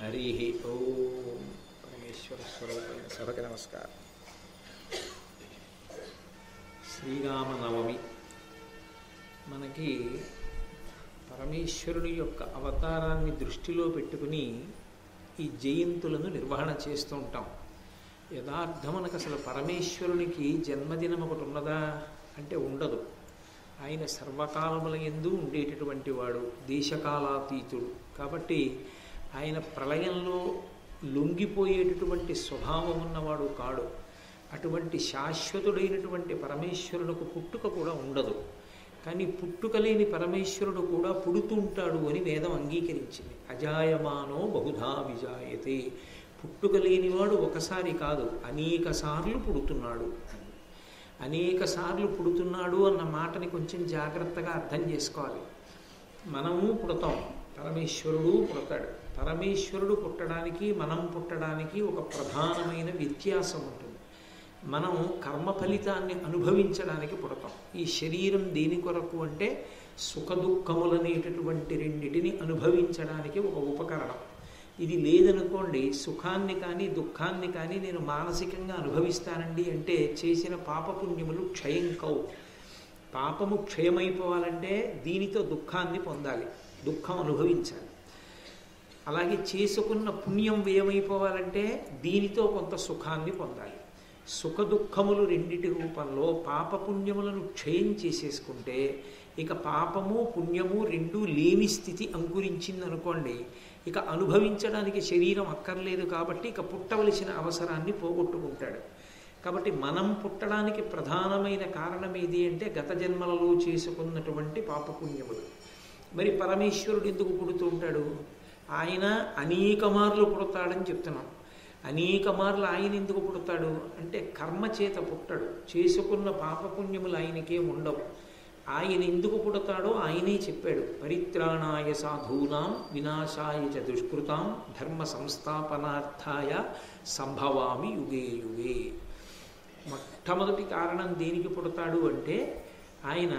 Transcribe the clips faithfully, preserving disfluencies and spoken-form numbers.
హరి ఓం. పరమేశ్వర స్వరూపైన సభకి నమస్కారం. శ్రీరామనవమి మనకి పరమేశ్వరుని యొక్క అవతారాన్ని దృష్టిలో పెట్టుకుని ఈ జయంతులను నిర్వహణ చేస్తూ ఉంటాం. యథార్థమనకు అసలు పరమేశ్వరునికి జన్మదినం ఒకటి ఉన్నదా అంటే ఉండదు. ఆయన సర్వకాలముల యందు ఉండేటటువంటి వాడు, దేశకాలాతీతుడు. కాబట్టి ఆయన ప్రళయంలో లొంగిపోయేటటువంటి స్వభావం ఉన్నవాడు కాడు. అటువంటి శాశ్వతుడైనటువంటి పరమేశ్వరునికి పుట్టుక కూడా ఉండదు. కానీ పుట్టుక లేని పరమేశ్వరుడు కూడా పుడుతుంటాడు అని వేదం అంగీకరించింది. అజాయమానో బహుధా విజాయతే. పుట్టుక లేనివాడు ఒకసారి కాదు, అనేక సార్లు పుడుతున్నాడు. అనేక సార్లు పుడుతున్నాడు అన్న మాటని కొంచెం జాగ్రత్తగా అర్థం చేసుకోవాలి. మనము పుడతాం, పరమేశ్వరుడు పుడతాడు. పరమేశ్వరుడు పుట్టడానికి మనం పుట్టడానికి ఒక ప్రధానమైన వ్యత్యాసం ఉంటుంది. మనం కర్మ ఫలితాన్ని అనుభవించడానికి పుడతాం. ఈ శరీరం దేని కొరకు అంటే సుఖ దుఃఖములనేటటువంటి రెండిటిని అనుభవించడానికి ఒక ఉపకరణం. ఇది లేదనుకోండి, సుఖాన్ని కానీ దుఃఖాన్ని కానీ నేను మానసికంగా అనుభవిస్తానండి అంటే చేసిన పాపపుణ్యములు క్షయం కావు. పాపము క్షయమైపోవాలంటే దీనితో దుఃఖాన్ని పొందాలి, దుఃఖం అనుభవించాలి. అలాగే చేసుకున్న పుణ్యం వ్యయమైపోవాలంటే దీనితో కొంత సుఖాన్ని పొందాలి. సుఖ దుఃఖములు రెండిటి రూపంలో పాపపుణ్యములను క్షయం చేసేసుకుంటే ఇక పాపము పుణ్యము రెండూ లేని స్థితి అంకురించింది అనుకోండి, ఇక అనుభవించడానికి శరీరం అక్కర్లేదు. కాబట్టి ఇక పుట్టవలసిన అవసరాన్ని పోగొట్టుకుంటాడు. కాబట్టి మనం పుట్టడానికి ప్రధానమైన కారణం ఏది అంటే గత జన్మలలో చేసుకున్నటువంటి పాపపుణ్యములు. మరి పరమేశ్వరుడు ఎందుకు పుడుతూ ఉంటాడు? ఆయన అనేక మార్లు పుడతాడని చెప్తున్నాం. అనేక మార్లు ఆయన ఎందుకు పుడతాడు అంటే కర్మ చేత పుట్టడు. చేసుకున్న పాపపుణ్యములు ఆయనకే ఉండవు. ఆయన ఎందుకు పుడతాడో ఆయనే చెప్పాడు. పరిత్రాణాయ సాధూనాం వినాశాయ చ దుష్కృతాం ధర్మ సంస్థాపనార్థాయ సంభవామి యుగే యుగే. మొట్టమొదటి కారణం దేనికి పుడతాడు అంటే ఆయన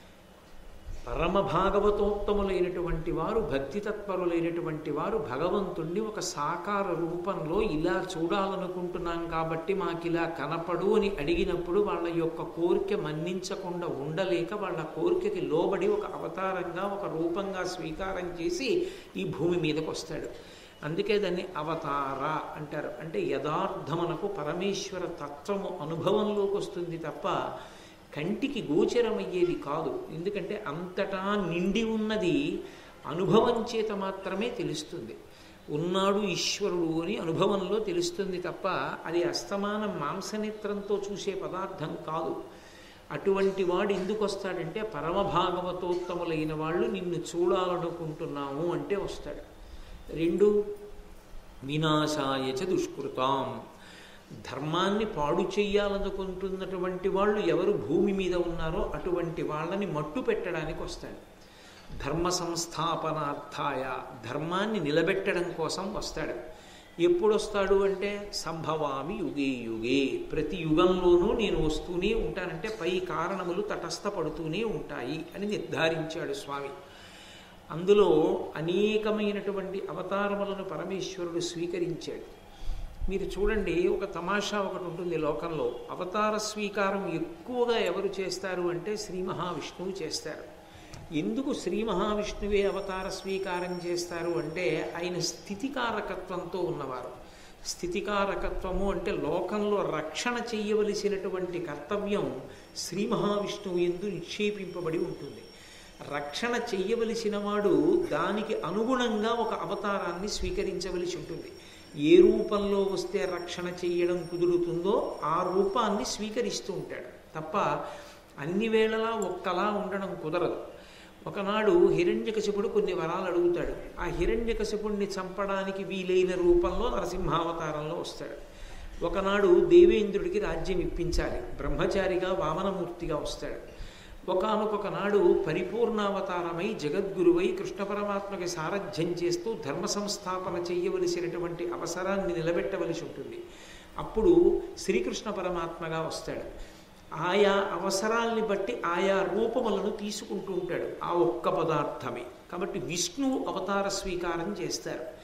పరమ భాగవతోత్తములైనటువంటి వారు, భక్తి తత్పరులైనటువంటి వారు భగవంతుణ్ణి ఒక సాకార రూపంలో ఇలా చూడాలనుకుంటున్నాం కాబట్టి మాకు ఇలా కనపడు అని అడిగినప్పుడు వాళ్ళ యొక్క కోరిక మన్నించకుండా ఉండలేక వాళ్ళ కోరికకి లోబడి ఒక అవతారంగా ఒక రూపంగా స్వీకారం చేసి ఈ భూమి మీదకి వస్తాడు. అందుకే దాన్ని అవతార అంటారు. అంటే యథార్థమునకు పరమేశ్వర తత్వము అనుభవంలోకి వస్తుంది తప్ప కంటికి గోచరమయ్యేది కాదు. ఎందుకంటే అంతటా నిండి ఉన్నది అనుభవం చేత మాత్రమే తెలుస్తుంది. ఉన్నాడు ఈశ్వరుడు అని అనుభవంలో తెలుస్తుంది తప్ప అది అస్తమానం మాంసనేత్రంతో చూసే పదార్థం కాదు. అటువంటి వాడు ఎందుకు వస్తాడంటే పరమ భాగవతోత్తములైన వాళ్ళు నిన్ను చూడాలనుకుంటున్నాము అంటే వస్తాడు. రెండు, వినాశాయ చ దుష్కృతాం. ధర్మాన్ని పాడు చెయ్యాలనుకుంటున్నటువంటి వాళ్ళు ఎవరు భూమి మీద ఉన్నారో అటువంటి వాళ్ళని మట్టు పెట్టడానికి వస్తాడు. ధర్మ సంస్థాపనార్థాయ, ధర్మాన్ని నిలబెట్టడం కోసం వస్తాడు. ఎప్పుడు వస్తాడు అంటే సంభవామి యుగే యుగే. ప్రతి యుగంలోనూ నేను వస్తూనే ఉంటానంటే పై కారణములు తటస్థపడుతూనే ఉంటాయి అని నిర్ధారించాడు స్వామి. అందులో అనేకమైనటువంటి అవతారములను పరమేశ్వరుడు స్వీకరించాడు. మీరు చూడండి, ఒక తమాషా ఒకటి ఉంటుంది లోకంలో. అవతార స్వీకారం ఎక్కువగా ఎవరు చేస్తారు అంటే శ్రీ మహావిష్ణువు చేస్తారు. ఎందుకు శ్రీ మహావిష్ణువే అవతార స్వీకారం చేస్తారు అంటే ఆయన స్థితికారకత్వంతో ఉన్నవారు. స్థితికారకత్వము అంటే లోకంలో రక్షణ చెయ్యవలసినటువంటి కర్తవ్యం శ్రీ మహావిష్ణువు యందు నిక్షేపింపబడి ఉంటుంది. రక్షణ చెయ్యవలసిన వాడు దానికి అనుగుణంగా ఒక అవతారాన్ని స్వీకరించవలసి ఉంటుంది. ఏ రూపంలో వస్తే రక్షణ చెయ్యడం కుదురుతుందో ఆ రూపాన్ని స్వీకరిస్తూ ఉంటాడు తప్ప అన్ని వేళలా ఒక్కలా ఉండడం కుదరదు. ఒకనాడు హిరణ్యకశిపుడు కొన్ని వరాలు అడుగుతాడు. ఆ హిరణ్యకశిపుడిని చంపడానికి వీలైన రూపంలో నరసింహావతారంలో వస్తాడు. ఒకనాడు దేవేంద్రుడికి రాజ్యం ఇప్పించాలి, బ్రహ్మచారిగా వామనమూర్తిగా వస్తాడు. ఒకానొక నాడు పరిపూర్ణావతారమై జగద్గురువై కృష్ణ పరమాత్మకి సారథ్యం చేస్తూ ధర్మ సంస్థాపన చెయ్యవలసినటువంటి అవసరాన్ని నిలబెట్టవలసి ఉంటుంది. అప్పుడు శ్రీకృష్ణ పరమాత్మగా వస్తాడు. ఆయా అవసరాల్ని బట్టి ఆయా రూపములను తీసుకుంటూ ఉంటాడు. ఆ ఒక్క పదార్థమే. కాబట్టి విష్ణువు అవతార స్వీకారం చేస్తారు.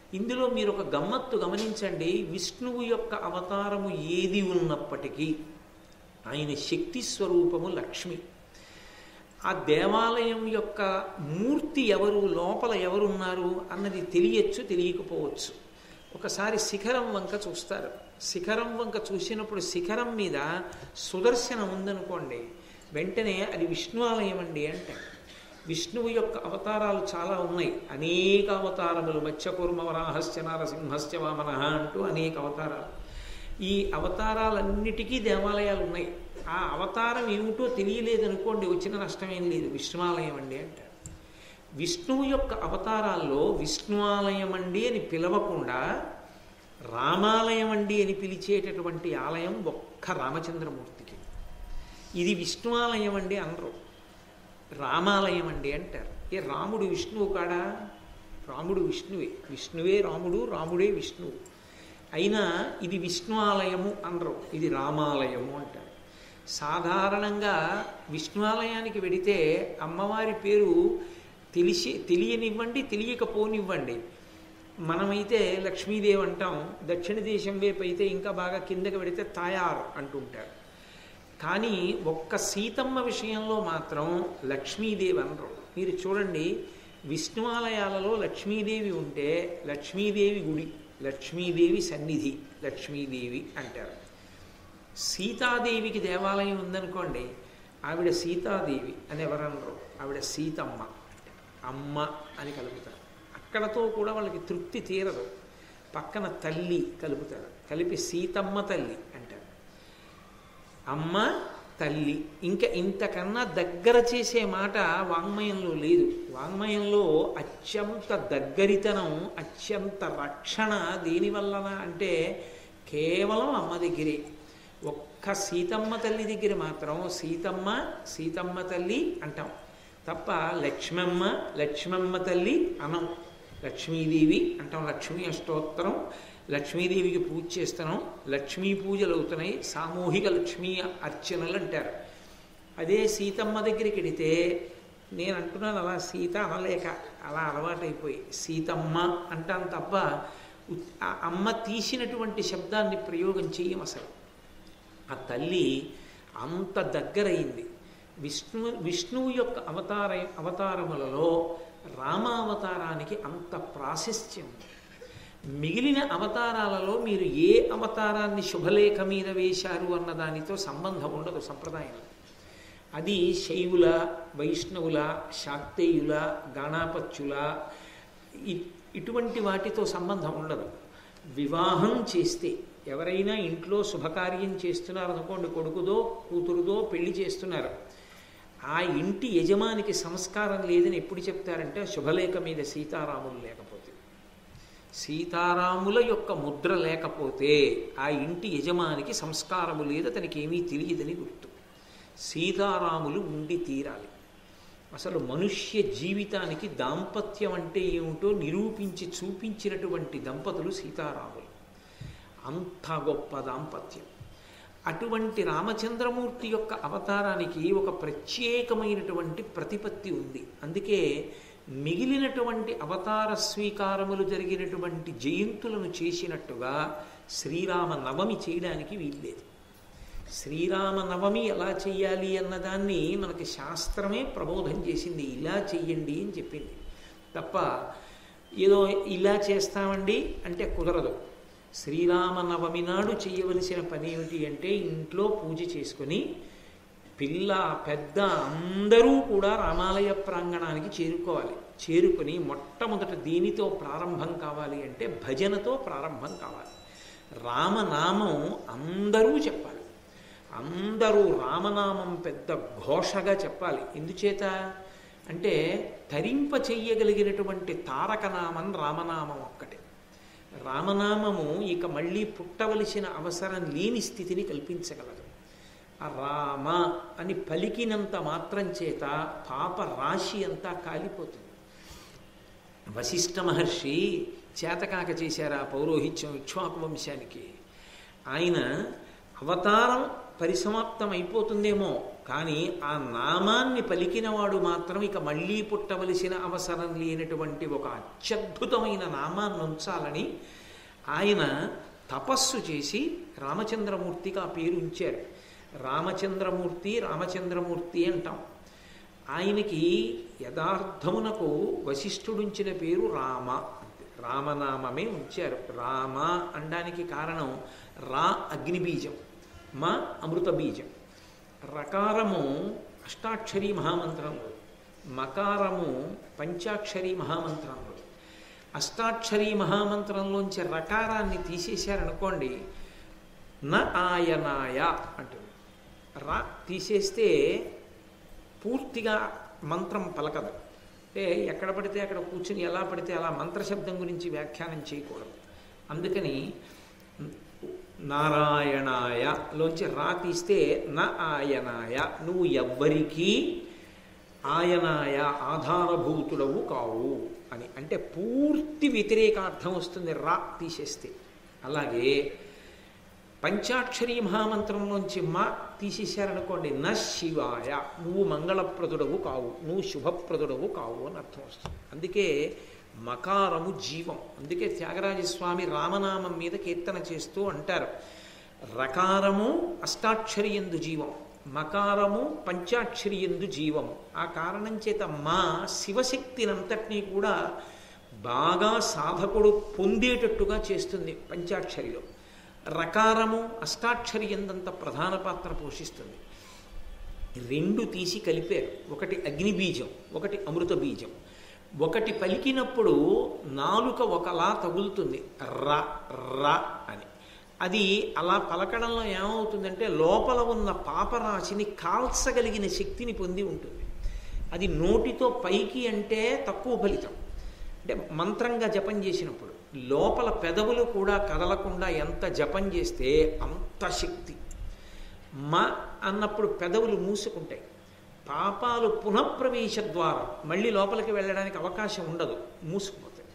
ఇందులో మీరు ఒక గమ్మత్తు గమనించండి. విష్ణువు యొక్క అవతారము ఏది ఉన్నప్పటికీ ఆయన శక్తి స్వరూపము లక్ష్మి. ఆ దేవాలయం యొక్క మూర్తి ఎవరు, లోపల ఎవరున్నారు అన్నది తెలియచ్చు, తెలియకపోవచ్చు. ఒకసారి శిఖరం వంక చూస్తారు. శిఖరం వంక చూసినప్పుడు శిఖరం మీద సుదర్శనం ఉందనుకోండి, వెంటనే అది విష్ణు ఆలయం అండి అంటారు. విష్ణువు యొక్క అవతారాలు చాలా ఉన్నాయి, అనేక అవతారములు, మత్స్యకూర్మ వరాహస్య నరసింహస్య వామన అంటూ అనేక అవతారాలు. ఈ అవతారాలన్నిటికీ దేవాలయాలు ఉన్నాయి. ఆ అవతారం ఏమిటో తెలియలేదనుకోండి, వచ్చిన నష్టమేం లేదు, విష్ణువాలయం అండి అంటారు. విష్ణువు యొక్క అవతారాల్లో విష్ణు ఆలయం అండి అని పిలవకుండా రామాలయం అండి అని పిలిచేటటువంటి ఆలయం ఒక్క రామచంద్రమూర్తికి. ఇది విష్ణు ఆలయం అండి అనరు, రామాలయం అండి అంటారు. ఏ రాముడు విష్ణువు కాడా? రాముడు విష్ణువే, విష్ణువే రాముడు, రాముడే విష్ణువు. అయినా ఇది విష్ణు ఆలయము అనరు, ఇది రామాలయము అంటారు. సాధారణంగా విష్ణు ఆలయానికి వెడితే అమ్మవారి పేరు తెలిసి తెలియనివ్వండి, తెలియకపోనివ్వండి, మనమైతే లక్ష్మీదేవి అంటాం, దక్షిణ దేశం వైపు అయితే ఇంకా బాగా కిందకి వెడితే తాయారు అంటుంటారు. కానీ ఒక్క సీతమ్మ విషయంలో మాత్రం లక్ష్మీదేవి అనరు. మీరు చూడండి, విష్ణు ఆలయాలలో లక్ష్మీదేవి ఉంటే లక్ష్మీదేవి గుడి, లక్ష్మీదేవి సన్నిధి, లక్ష్మీదేవి అంటారు. సీతాదేవికి దేవాలయం ఉందనుకోండి, ఆవిడ సీతాదేవి అని ఎవరనరు, ఆవిడ సీతమ్మ, అమ్మ అని కలుపుతారు. అక్కడతో కూడా వాళ్ళకి తృప్తి తీరదు, పక్కన తల్లి కలుపుతారు, కలిపి సీతమ్మ తల్లి అంటారు. అమ్మ తల్లి, ఇంకా ఇంతకన్నా దగ్గర చేసే మాట వాంగ్మయంలో లేదు. వాంగ్మయంలో అత్యంత దగ్గరితనం, అత్యంత రక్షణ దేనివల్లన అంటే కేవలం అమ్మ దగ్గరే. ఒక్క సీతమ్మ తల్లి దగ్గర మాత్రం సీతమ్మ సీతమ్మ తల్లి అంటాం తప్ప లక్ష్మమ్మ లక్ష్మమ్మ తల్లి అనం. లక్ష్మీదేవి అంటాం, లక్ష్మీ అష్టోత్తరం, లక్ష్మీదేవికి పూజ చేస్తున్నాం, లక్ష్మీ పూజలు అవుతున్నాయి, సామూహిక లక్ష్మీ అర్చనలు అంటారు. అదే సీతమ్మ దగ్గరికి వెడితే, నేను అంటున్నాను అలా సీత అనలేక అలా అలవాటైపోయి సీతమ్మ అంటాను తప్ప ఆ అమ్మ తీసినటువంటి శబ్దాన్ని ప్రయోగం చెయ్యం అసలు. ఆ తల్లి అంత దగ్గరైంది. విష్ణు విష్ణువు యొక్క అవతార అవతారములలో రామావతారానికి అంత ప్రాశస్త్యం. మిగిలిన అవతారాలలో మీరు ఏ అవతారాన్ని శుభలేఖ మీద వేశారు అన్న దానితో సంబంధం ఉండదు సంప్రదాయంలో. అది శైవుల, వైష్ణవుల, శాక్తేయుల, గాణాపత్యుల ఇటువంటి వాటితో సంబంధం ఉండదు. వివాహం చేస్తే ఎవరైనా ఇంట్లో శుభకార్యం చేస్తున్నారు అనుకోండి, కొడుకుదో కూతురుదో పెళ్లి చేస్తున్నారు, ఆ ఇంటి యజమానికి సంస్కారం లేదని ఎప్పుడు చెప్తారంటే శుభలేఖ మీద సీతారాములు లేకపోతే, సీతారాముల యొక్క ముద్ర లేకపోతే ఆ ఇంటి యజమానికి సంస్కారము లేదు, అతనికి ఏమీ తెలియదని గుర్తు. సీతారాములు ఉండి తీరాలి. అసలు మనుష్య జీవితానికి దాంపత్యం అంటే ఏమిటో నిరూపించి చూపించినటువంటి దంపతులు సీతారాములు. అంత గొప్ప దాంపత్యం. అటువంటి రామచంద్రమూర్తి యొక్క అవతారానికి ఒక ప్రత్యేకమైనటువంటి ప్రతిపత్తి ఉంది. అందుకే మిగిలినటువంటి అవతార స్వీకారములు జరిగినటువంటి జయంతులను చేసినట్టుగా శ్రీరామ నవమి చేయడానికి వీల్లేదు. శ్రీరామ నవమి ఎలా చెయ్యాలి అన్నదాన్ని మనకి శాస్త్రమే ప్రబోధం చేసింది. ఇలా చెయ్యండి అని చెప్పింది తప్ప ఏదో ఇలా చేస్తామండి అంటే కుదరదు. శ్రీరామనవమి నాడు చేయవలసిన పని ఏమిటి అంటే ఇంట్లో పూజ చేసుకొని పిల్ల పెద్ద అందరూ కూడా రామాలయ ప్రాంగణానికి చేరుకోవాలి. చేరుకొని మొట్టమొదట దీనితో ప్రారంభం కావాలి అంటే భజనతో ప్రారంభం కావాలి. రామనామం అందరూ చెప్పాలి. అందరూ రామనామం పెద్ద ఘోషగా చెప్పాలి. ఎందుచేత అంటే తరింప చెయ్యగలిగినటువంటి తారకనామం రామనామం ఒక్కటే. రామనామము ఇక మళ్ళీ పుట్టవలసిన అవసరం లేని స్థితిని కల్పించగలదు. ఆ రామ అని పలికినంత మాత్రం చేత పాప రాశి అంతా కాలిపోతుంది. వశిష్ఠ మహర్షి చేతకాక చేశారు ఆ పౌరోహిత్యం ఇక్ష్వాకు వంశానికి. ఆయన అవతారం పరిసమాప్తం అయిపోతుందేమో కానీ ఆ నామాన్ని పలికినవాడు మాత్రం ఇక మళ్ళీ పుట్టవలసిన అవసరం లేనటువంటి ఒక అత్యద్భుతమైన నామాన్ని ఉంచాలని ఆయన తపస్సు చేసి రామచంద్రమూర్తికి ఆ పేరు ఉంచారు. రామచంద్రమూర్తి రామచంద్రమూర్తి అంటాం. ఆయనకి యథార్థమునకు వశిష్ఠుడుంచిన పేరు రామ, రామనామమే ఉంచారు. రామ అనడానికి కారణం రా అగ్నిబీజం, మా అమృత బీజం. రకారము అష్టాక్షరీ మహామంత్రంలో, మకారము పంచాక్షరీ మహామంత్రంలో. అష్టాక్షరీ మహామంత్రంలోంచి రకారాన్ని తీసేశారనుకోండి, న ఆయనాయ అంటుంది. రా తీసేస్తే పూర్తిగా మంత్రం పలకదు. అంటే ఎక్కడ పడితే అక్కడ కూర్చుని ఎలా పడితే అలా మంత్రశబ్దం గురించి వ్యాఖ్యానం చేయకూడదు. అందుకని నారాయణాయ లోంచి రా తీస్తే న ఆయనాయ, నువ్వు ఎవ్వరికీ ఆయనాయ ఆధారభూతుడవు కావు అని. అంటే పూర్తి వ్యతిరేకార్థం వస్తుంది రా తీసేస్తే. అలాగే పంచాక్షరీ మహామంత్రంలోంచి మా తీసేశారనుకోండి, న శివాయ, నువ్వు మంగళప్రదుడవు కావు, నువ్వు శుభప్రదుడవు కావు అని అర్థం వస్తుంది. అందుకే మకారము జీవం. అందుకే త్యాగరాజస్వామి రామనామం మీద కీర్తన చేస్తూ అంటారు, రకారము అష్టాక్షరి యందు జీవం, మకారము పంచాక్షరి యందు జీవము. ఆ కారణం చేత మా శివశక్తినంతటినీ కూడా బాగా సాధకుడు పొందేటట్టుగా చేస్తుంది పంచాక్షరిలో. రకారము అష్టాక్షరి యందంత ప్రధాన పాత్ర పోషిస్తుంది. రెండు తీసి కలిపారు, ఒకటి అగ్నిబీజం, ఒకటి అమృత బీజం. ఒకటి పలికినప్పుడు నాలుక ఒకలా తగులుతుంది ర ర అని. అది అలా పలకడంలో ఏమవుతుందంటే లోపల ఉన్న పాపరాశిని కాల్చగలిగిన శక్తిని పొంది ఉంటుంది. అది నోటితో పైకి అంటే తక్కువ ఫలితం. అంటే మంత్రంగా జపం చేసినప్పుడు లోపల పెదవులు కూడా కదలకుండా ఎంత జపం చేస్తే అంత శక్తి. మ అన్నప్పుడు పెదవులు మూసుకుంటాయి, పాపాలు పునఃప్రవేశ ద్వారా మళ్ళీ లోపలికి వెళ్ళడానికి అవకాశం ఉండదు, మూసుకుపోతాయి.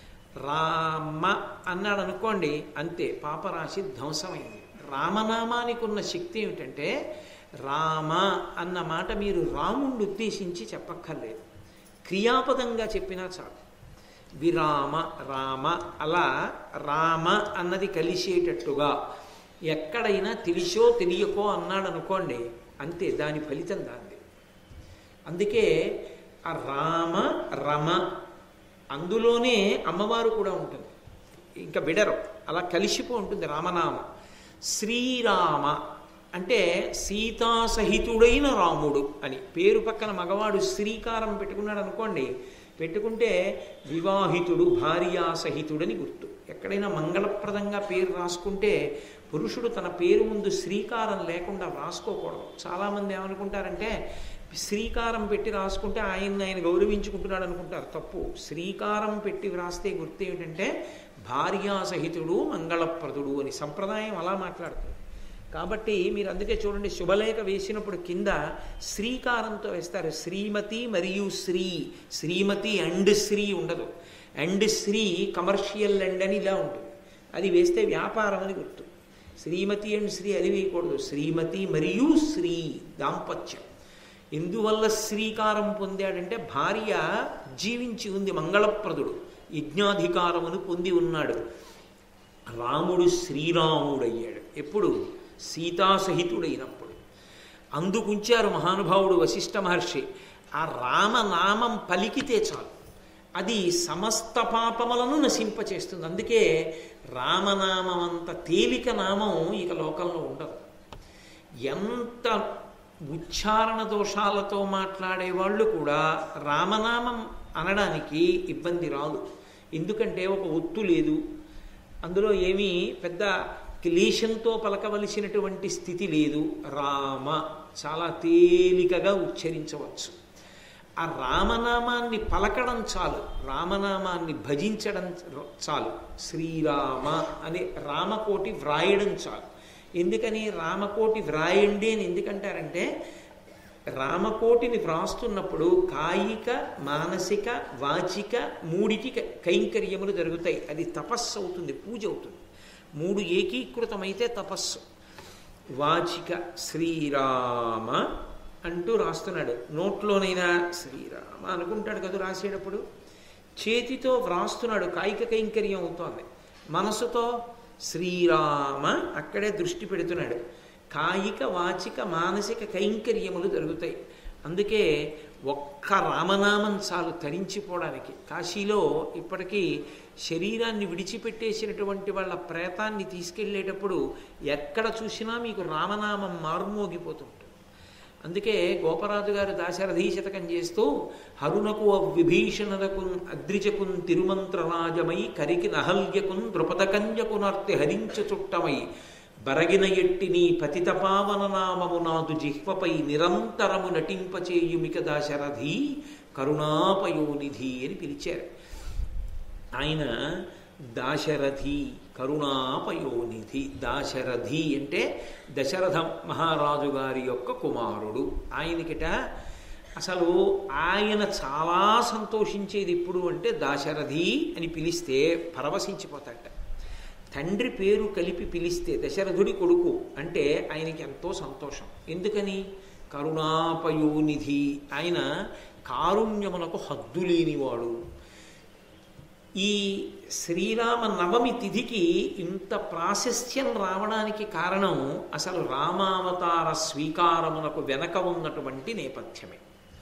రామ అన్నాడు అనుకోండి, అంతే, పాపరాశి ధ్వంసమైంది. రామనామానికి ఉన్న శక్తి ఏమిటంటే, రామ అన్న మాట మీరు రాముణ్ణి ఉద్దేశించి చెప్పక్కర్లేదు, క్రియాపదంగా చెప్పినా చాలు. విరామ రామ, అలా రామ అన్నది కలిసేటట్టుగా ఎక్కడైనా తెలిసో తెలియకో అన్నాడు అనుకోండి, అంతే, దాని ఫలితం దాన్ని. అందుకే ఆ రామ రమ అందులోనే అమ్మవారు కూడా ఉంటుంది, ఇంకా బిడరు, అలా కలిసిపో ఉంటుంది రామనామం. శ్రీరామ అంటే సీతాసహితుడైన రాముడు అని పేరు పక్కన మగవాడు శ్రీకారం పెట్టుకున్నాడు అనుకోండి, పెట్టుకుంటే వివాహితుడు భార్యాసహితుడని గుర్తు. ఎక్కడైనా మంగళప్రదంగా పేరు రాసుకుంటే పురుషుడు తన పేరు ముందు శ్రీకారం లేకుండా రాసుకోకూడదు. చాలామంది ఏమనుకుంటారంటే శ్రీకారం పెట్టి రాసుకుంటే ఆయన్ని ఆయన గౌరవించుకుంటున్నాడు అనుకుంటారు. తప్పు. శ్రీకారం పెట్టి వ్రాస్తే గుర్తు ఏమిటంటే భార్యాసహితుడు మంగళప్రదుడు అని సంప్రదాయం అలా మాట్లాడుతుంది. కాబట్టి మీరు అందుకే చూడండి, శుభలేఖ వేసినప్పుడు కింద శ్రీకారంతో వేస్తారు. శ్రీమతి మరియు శ్రీ, శ్రీమతి అండ్ శ్రీ ఉండదు. అండ్ శ్రీ కమర్షియల్ అండ్ అని ఇలా ఉంటుంది, అది వేస్తే వ్యాపారం అని గుర్తు. శ్రీమతి అండ్ శ్రీ అది వేయకూడదు, శ్రీమతి మరియు శ్రీ దాంపత్యం. ఎందువల్ల శ్రీకారం పొందాడంటే భార్య జీవించి ఉంది, మంగళప్రదుడు, యజ్ఞాధికారమును పొంది ఉన్నాడు. రాముడు శ్రీరాముడయ్యాడు ఎప్పుడు? సీతాసహితుడైనప్పుడు. అందుకుంచారు మహానుభావుడు వశిష్ఠ మహర్షి. ఆ రామనామం పలికితే చాలు, అది సమస్త పాపములను నశింపచేస్తుంది. అందుకే రామనామం అంత తేలిక నామం ఇక లోకంలో ఉండదు. ఎంత ఉచ్చారణ దోషాలతో మాట్లాడేవాళ్ళు కూడా రామనామం అనడానికి ఇబ్బంది రాదు. ఎందుకంటే ఒక ఒత్తు లేదు, అందులో ఏమీ పెద్ద క్లేశంతో పలకవలసినటువంటి స్థితి లేదు. రామ చాలా తేలికగా ఉచ్చరించవచ్చు. ఆ రామనామాన్ని పలకడం చాలు, రామనామాన్ని భజించడం చాలు. శ్రీరామ అని రామకోటి వ్రాయడం చాలు. ఎందుకని రామకోటి వ్రాయండి అని ఎందుకంటారంటే, రామకోటిని వ్రాస్తున్నప్పుడు కాయిక మానసిక వాచిక మూడిటి కైంకర్యములు జరుగుతాయి. అది తపస్సు అవుతుంది, పూజ అవుతుంది. మూడు ఏకీకృతమైతే తపస్సు. వాచిక శ్రీరామ అంటూ రాస్తున్నాడు. నోట్లోనైనా శ్రీరామ అనుకుంటాడు కదా రాసేటప్పుడు. చేతితో వ్రాస్తున్నాడు, కాయిక కైంకర్యం అవుతోంది. మనసుతో శ్రీరామ అక్కడే దృష్టి పెడుతున్నాడు. కాయిక వాచిక మానసిక కైంకర్యములు జరుగుతాయి. అందుకే ఒక్క రామనామం చాలు తరించిపోవడానికి. కాశీలో ఇప్పటికీ శరీరాన్ని విడిచిపెట్టేసినటువంటి వాళ్ళ ప్రేతాన్ని తీసుకెళ్లేటప్పుడు ఎక్కడ చూసినా మీకు రామనామం మారుమోగిపోతుంటుంది. అందుకే గోపరాజు గారు దాశరథీ శతకం చేస్తూ హరునకు విభీషణకున్ అద్రిజకున్ తిరుమంత్రరాజమై కరికి నహల్యకున్ ద్రుపదకంజకునర్తి హరించు చుట్టమై బరగిన ఎట్టిని పతితపావన నామము నాదు జిహ్వపై నిరంతరము నటింపచేయుమిక దాశరథి కరుణాపయోనిధి అని పిలిచారు. ఆయన దాశరథి కరుణాపయోనిధి. దాశరథి అంటే దశరథ మహారాజు గారి యొక్క కుమారుడు. ఆయనకిట అసలు ఆయన చాలా సంతోషించేది ఎప్పుడు అంటే దాశరథి అని పిలిస్తే పరవశించిపోతాడట. తండ్రి పేరు కలిపి పిలిస్తే దశరథుడి కొడుకు అంటే ఆయనకి ఎంతో సంతోషం. ఎందుకని? కరుణాపయోనిధి. ఆయన కారుణ్యమునకు హద్దు లేనివాడు. ఈ శ్రీరామ నవమి తిథికి ఇంత ప్రాశస్త్యం రావడానికి కారణం అసలు రామావతార స్వీకారమునకు వెనక ఉన్నటువంటి నేపథ్యమే.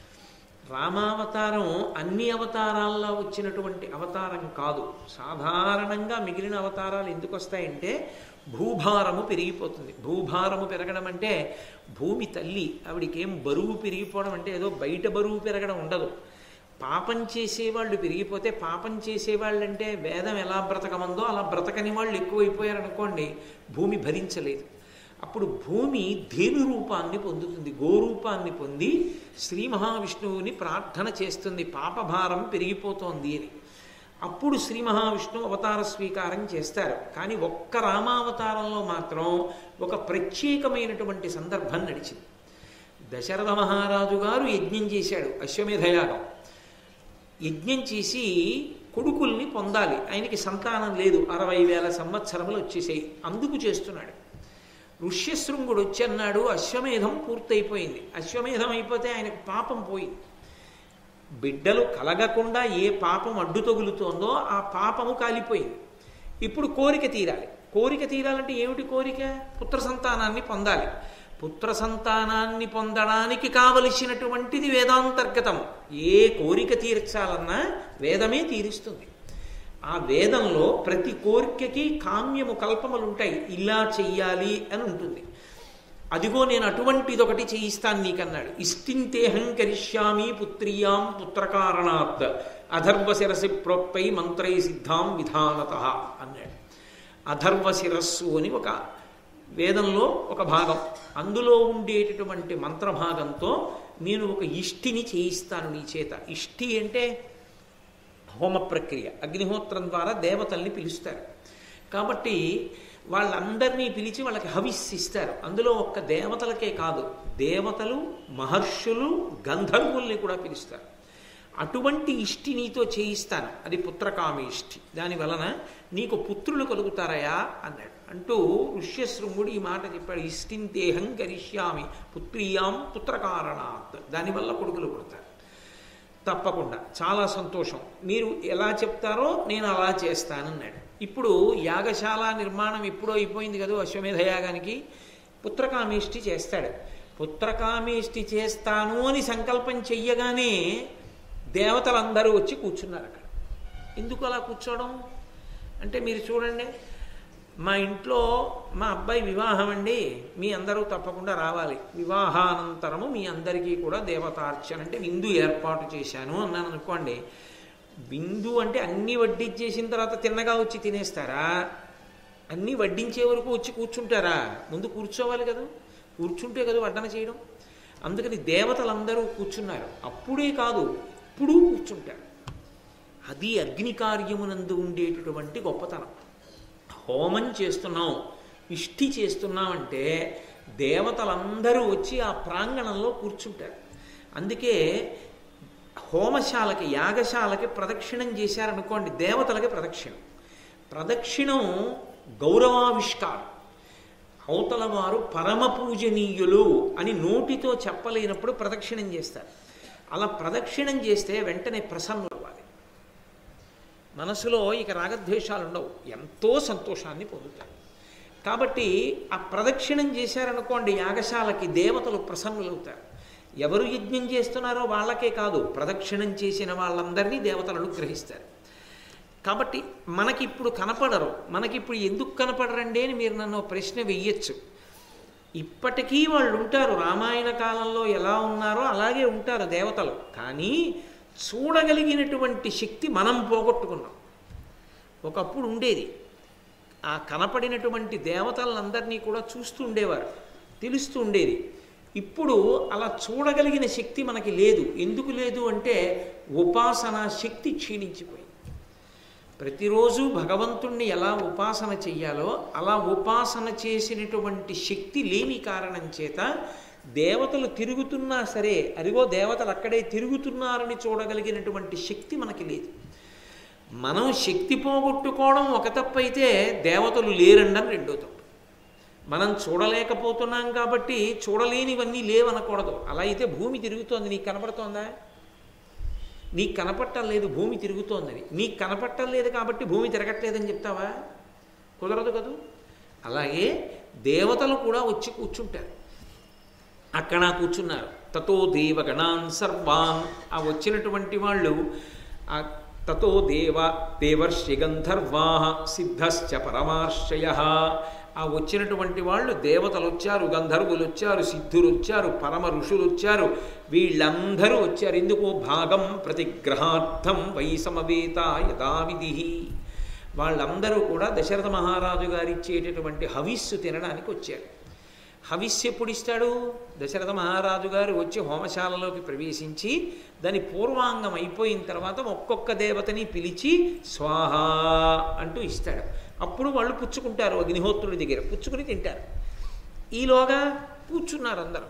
రామావతారం అన్ని అవతారాల్లో వచ్చినటువంటి అవతారం కాదు. సాధారణంగా మిగిలిన అవతారాలు ఎందుకు వస్తాయంటే భూభారము పెరిగిపోతుంది. భూభారము పెరగడం అంటే భూమి తల్లి, ఆవిడికేం బరువు పెరిగిపోవడం అంటే ఏదో బయట బరువు పెరగడం ఉండదు. పాపం చేసేవాళ్ళు పెరిగిపోతే, పాపం చేసేవాళ్ళంటే వేదం ఎలా బ్రతకమందో అలా బ్రతకని వాళ్ళు ఎక్కువైపోయారనుకోండి, భూమి భరించలేదు. అప్పుడు భూమి ధేను రూపాన్ని పొందుతుంది, గోరూపాన్ని పొంది శ్రీ మహావిష్ణువుని ప్రార్థన చేస్తుంది, పాపభారం పెరిగిపోతోంది అని. అప్పుడు శ్రీ మహావిష్ణువు అవతార స్వీకారం చేస్తారు. కానీ ఒక్క రామావతారంలో మాత్రం ఒక ప్రత్యేకమైనటువంటి సందర్భం నడిచింది. దశరథ మహారాజు గారు యజ్ఞం చేశాడు, అశ్వమేధయాగం. యజ్ఞం చేసి కొడుకుల్ని పొందాలి. ఆయనకి సంతానం లేదు, అరవై వేల సంవత్సరములు వచ్చేసాయి. అందుకు చేస్తున్నాడు. ఋష్యశృంగుడు వచ్చి అన్నాడు, అశ్వమేధం పూర్తయిపోయింది. అశ్వమేధం అయిపోతే ఆయనకు పాపం పోయింది. బిడ్డలు కలగకుండా ఏ పాపం అడ్డు తగులుతోందో ఆ పాపము కాలిపోయింది. ఇప్పుడు కోరిక తీరాలి. కోరిక తీరాలంటే ఏమిటి కోరిక? పుత్ర సంతానాన్ని పొందాలి. పుత్ర సంతానాన్ని పొందడానికి కావలసినటువంటిది వేదాంతర్గతం. ఏ కోరిక తీర్చాలన్నా వేదమే తీరుస్తుంది. ఆ వేదంలో ప్రతి కోరికకి కామ్యము కల్పములు ఉంటాయి. ఇలా చెయ్యాలి అని ఉంటుంది. అదిగో నేను అటువంటిది ఒకటి చేయిస్తాను నీకన్నాడు. ఇష్టింతేహం కరిష్యామి పుత్రియాం పుత్రకారణాత్ అధర్వ శిరసి ప్రోక్తై మంత్రై సిద్ధాం విధానత అన్నాడు. అధర్వ శిరస్సు అని ఒక వేదంలో ఒక భాగం, అందులో ఉండేటటువంటి మంత్రభాగంతో నేను ఒక ఇష్టిని చేయిస్తాను నీ చేత. ఇష్టి అంటే హోమ ప్రక్రియ, అగ్నిహోత్రం ద్వారా దేవతల్ని పిలుస్తారు. కాబట్టి వాళ్ళందరినీ పిలిచి వాళ్ళకి హవిస్సిస్తారు. అందులో ఒక్క దేవతలకే కాదు, దేవతలు, మహర్షులు, గంధర్వుల్ని కూడా పిలుస్తారు. అటువంటి ఇష్టి నీతో చేయిస్తాను, అది పుత్రకామి ఇష్టి. దాని వలన నీకు పుత్రులు కలుగుతారయా అన్నాడు. అంటూ ఋష్యశృంగుడు ఈ మాట చెప్పాడు. ఇష్టింతేహం కరిష్యామి పుత్రియాం పుత్రకారణాత్. దానివల్ల కొడుకులు పుడతారు. తప్పకుండా, చాలా సంతోషం, మీరు ఎలా చెప్తారో నేను అలా చేస్తానన్నాడు. ఇప్పుడు యాగశాల నిర్మాణం ఎప్పుడో అయిపోయింది కదా అశ్వమేధయాగానికి. పుత్రకామేష్టి చేస్తాడు. పుత్రకామేష్టి చేస్తాను అని సంకల్పం చెయ్యగానే దేవతలందరూ వచ్చి కూర్చున్నారు అక్కడ. ఎందుకు అలా కూర్చోవడం అంటే మీరు చూడండి, మా ఇంట్లో మా అబ్బాయి వివాహం అండి, మీ అందరూ తప్పకుండా రావాలి. వివాహానంతరము మీ అందరికీ కూడా దేవతార్చన అంటే విందు ఏర్పాటు చేశాను అన్నాను అనుకోండి. విందు అంటే అన్నీ వడ్డించేసిన తర్వాత తిన్నగా వచ్చి తినేస్తారా? అన్నీ వడ్డించే వరకు వచ్చి కూర్చుంటారా? ముందు కూర్చోవాలి కదా, కూర్చుంటే కదా వడ్డన చేయడం. అందుకని దేవతలందరూ కూర్చున్నారు. అప్పుడే కాదు, ఇప్పుడు కూర్చుంటారు. అది అగ్ని కార్యమునందు ఉండేటటువంటి గొప్పతనం. హోమం చేస్తున్నాం, ఇష్టి చేస్తున్నామంటే దేవతలందరూ వచ్చి ఆ ప్రాంగణంలో కూర్చుంటారు. అందుకే హోమశాలకి, యాగశాలకి ప్రదక్షిణం చేశారనుకోండి, దేవతలకి ప్రదక్షిణం. ప్రదక్షిణం గౌరవావిష్కారం. అవతల వారు పరమ పూజనీయులు అని నోటితో చెప్పలేనప్పుడు ప్రదక్షిణం చేస్తారు. అలా ప్రదక్షిణం చేస్తే వెంటనే ప్రసన్నులు అవ్వాలి. మనసులో ఇక రాగద్వేషాలు ఉండవు, ఎంతో సంతోషాన్ని పొందుతారు. కాబట్టి ఆ ప్రదక్షిణం చేశారనుకోండి, యాగశాలకి దేవతలు ప్రసన్నులవుతారు. ఎవరు యజ్ఞం చేస్తున్నారో వాళ్ళకే కాదు, ప్రదక్షిణం చేసిన వాళ్ళందరినీ దేవతలు అనుగ్రహిస్తారు. కాబట్టి మనకిప్పుడు కనపడరు. మనకిప్పుడు ఎందుకు కనపడరండి అని మీరు నన్ను ప్రశ్న వెయ్యొచ్చు. ఇప్పటికీ వాళ్ళు ఉంటారు, రామాయణ కాలంలో ఎలా ఉన్నారో అలాగే ఉంటారు దేవతలు. కానీ చూడగలిగినటువంటి శక్తి మనం పోగొట్టుకున్నాం. ఒకప్పుడు ఉండేది, ఆ కనపడినటువంటి దేవతలందరినీ కూడా చూస్తూ ఉండేవారు, తెలుస్తూ ఉండేది. ఇప్పుడు అలా చూడగలిగిన శక్తి మనకి లేదు. ఎందుకు లేదు అంటే ఉపాసనా శక్తి క్షీణించిపోయింది. ప్రతిరోజు భగవంతుణ్ణి ఎలా ఉపాసన చెయ్యాలో అలా ఉపాసన చేసినటువంటి శక్తి లేని కారణం చేత దేవతలు తిరుగుతున్నా సరే, అదిగో దేవతలు అక్కడే తిరుగుతున్నారని చూడగలిగినటువంటి శక్తి మనకి లేదు. మనం శక్తి పోగొట్టుకోవడం ఒక తప్పు అయితే, దేవతలు లేరండం రెండో తప్పు. మనం చూడలేకపోతున్నాం కాబట్టి చూడలేనివన్నీ లేవనకూడదు. అలా అయితే భూమి తిరుగుతోంది, నీకు కనపడుతోందా? నీకు కనపట్టలేదు భూమి తిరుగుతోందని. నీకు కనపట్టలేదు కాబట్టి భూమి తిరగట్లేదని చెప్తావా? కుదరదు కదూ. అలాగే దేవతలు కూడా వచ్చి కూర్చుంటారు, అక్కడ కూర్చున్నారు. తతో దేవగణాన్ సర్వాన్, ఆ వచ్చినటువంటి వాళ్ళు ఆ తతో దేవ దేవర్షి గంధర్వా సిద్ధశ్చ పరమార్షయ, ఆ వచ్చినటువంటి వాళ్ళు దేవతలు వచ్చారు, గంధర్వులు వచ్చారు, సిద్ధులు వచ్చారు, పరమ ఋషులు వచ్చారు, వీళ్ళందరూ వచ్చారు. ఎందుకు? భాగం ప్రతిగ్రహార్థం వై సమవేత యథావిధి. వాళ్ళందరూ కూడా దశరథ మహారాజు గారు ఇచ్చేటటువంటి హవిస్సు తినడానికి వచ్చారు. హవిస్సు ఎప్పుడు ఇస్తాడు? దశరథ మహారాజు గారు వచ్చి హోమశాలలోకి ప్రవేశించి దాని పూర్వాంగం అయిపోయిన తర్వాత ఒక్కొక్క దేవతని పిలిచి స్వాహ అంటూ ఇస్తాడు. అప్పుడు వాళ్ళు పుచ్చుకుంటారు, అగ్నిహోత్రుడి దగ్గర పుచ్చుకుని తింటారు. ఈలోగా కూర్చున్నారు అందరూ.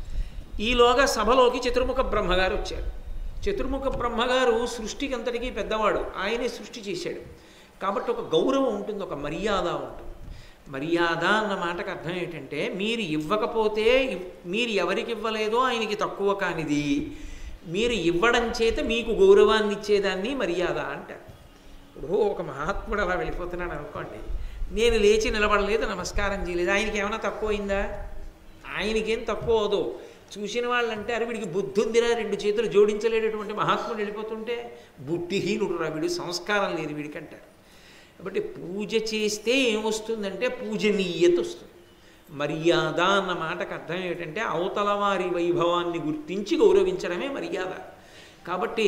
ఈలోగా సభలోకి చతుర్ముఖ బ్రహ్మగారు వచ్చారు. చతుర్ముఖ బ్రహ్మగారు సృష్టికి అంతటికీ పెద్దవాడు, ఆయనే సృష్టి చేశాడు. కాబట్టి ఒక గౌరవం ఉంటుంది, ఒక మర్యాద ఉంటుంది. మర్యాద అన్న మాటకు అర్థం ఏంటంటే, మీరు ఇవ్వకపోతే మీరు ఎవరికి ఇవ్వలేదో ఆయనకి తక్కువ కానిది, మీరు ఇవ్వడం చేత మీకు గౌరవాన్ని ఇచ్చేదాన్ని మర్యాద అంటారు. ఇప్పుడు ఒక మహాత్ముడు అలా వెళ్ళిపోతున్నాడు అనుకోండి, నేను లేచి నిలబడలేదు, నమస్కారం చేయలేదు, ఆయనకి ఏమైనా తక్కువ అయిందా? ఆయనకేం తక్కువ అవదు. చూసిన వాళ్ళు అంటారు వీడికి బుద్ధి ఉందిరా, రెండు చేతులు జోడించలేటటువంటి మహాత్ముడు వెళ్ళిపోతుంటే బుద్ధిహీనుడు రా వీడు, సంస్కారం లేదు వీడికి అంటారు. కాబట్టి పూజ చేస్తే ఏమొస్తుందంటే పూజనీయత వస్తుంది. మర్యాద అన్న మాటకు అర్థం ఏంటంటే అవతల వారి వైభవాన్ని గుర్తించి గౌరవించడమే మర్యాద. కాబట్టి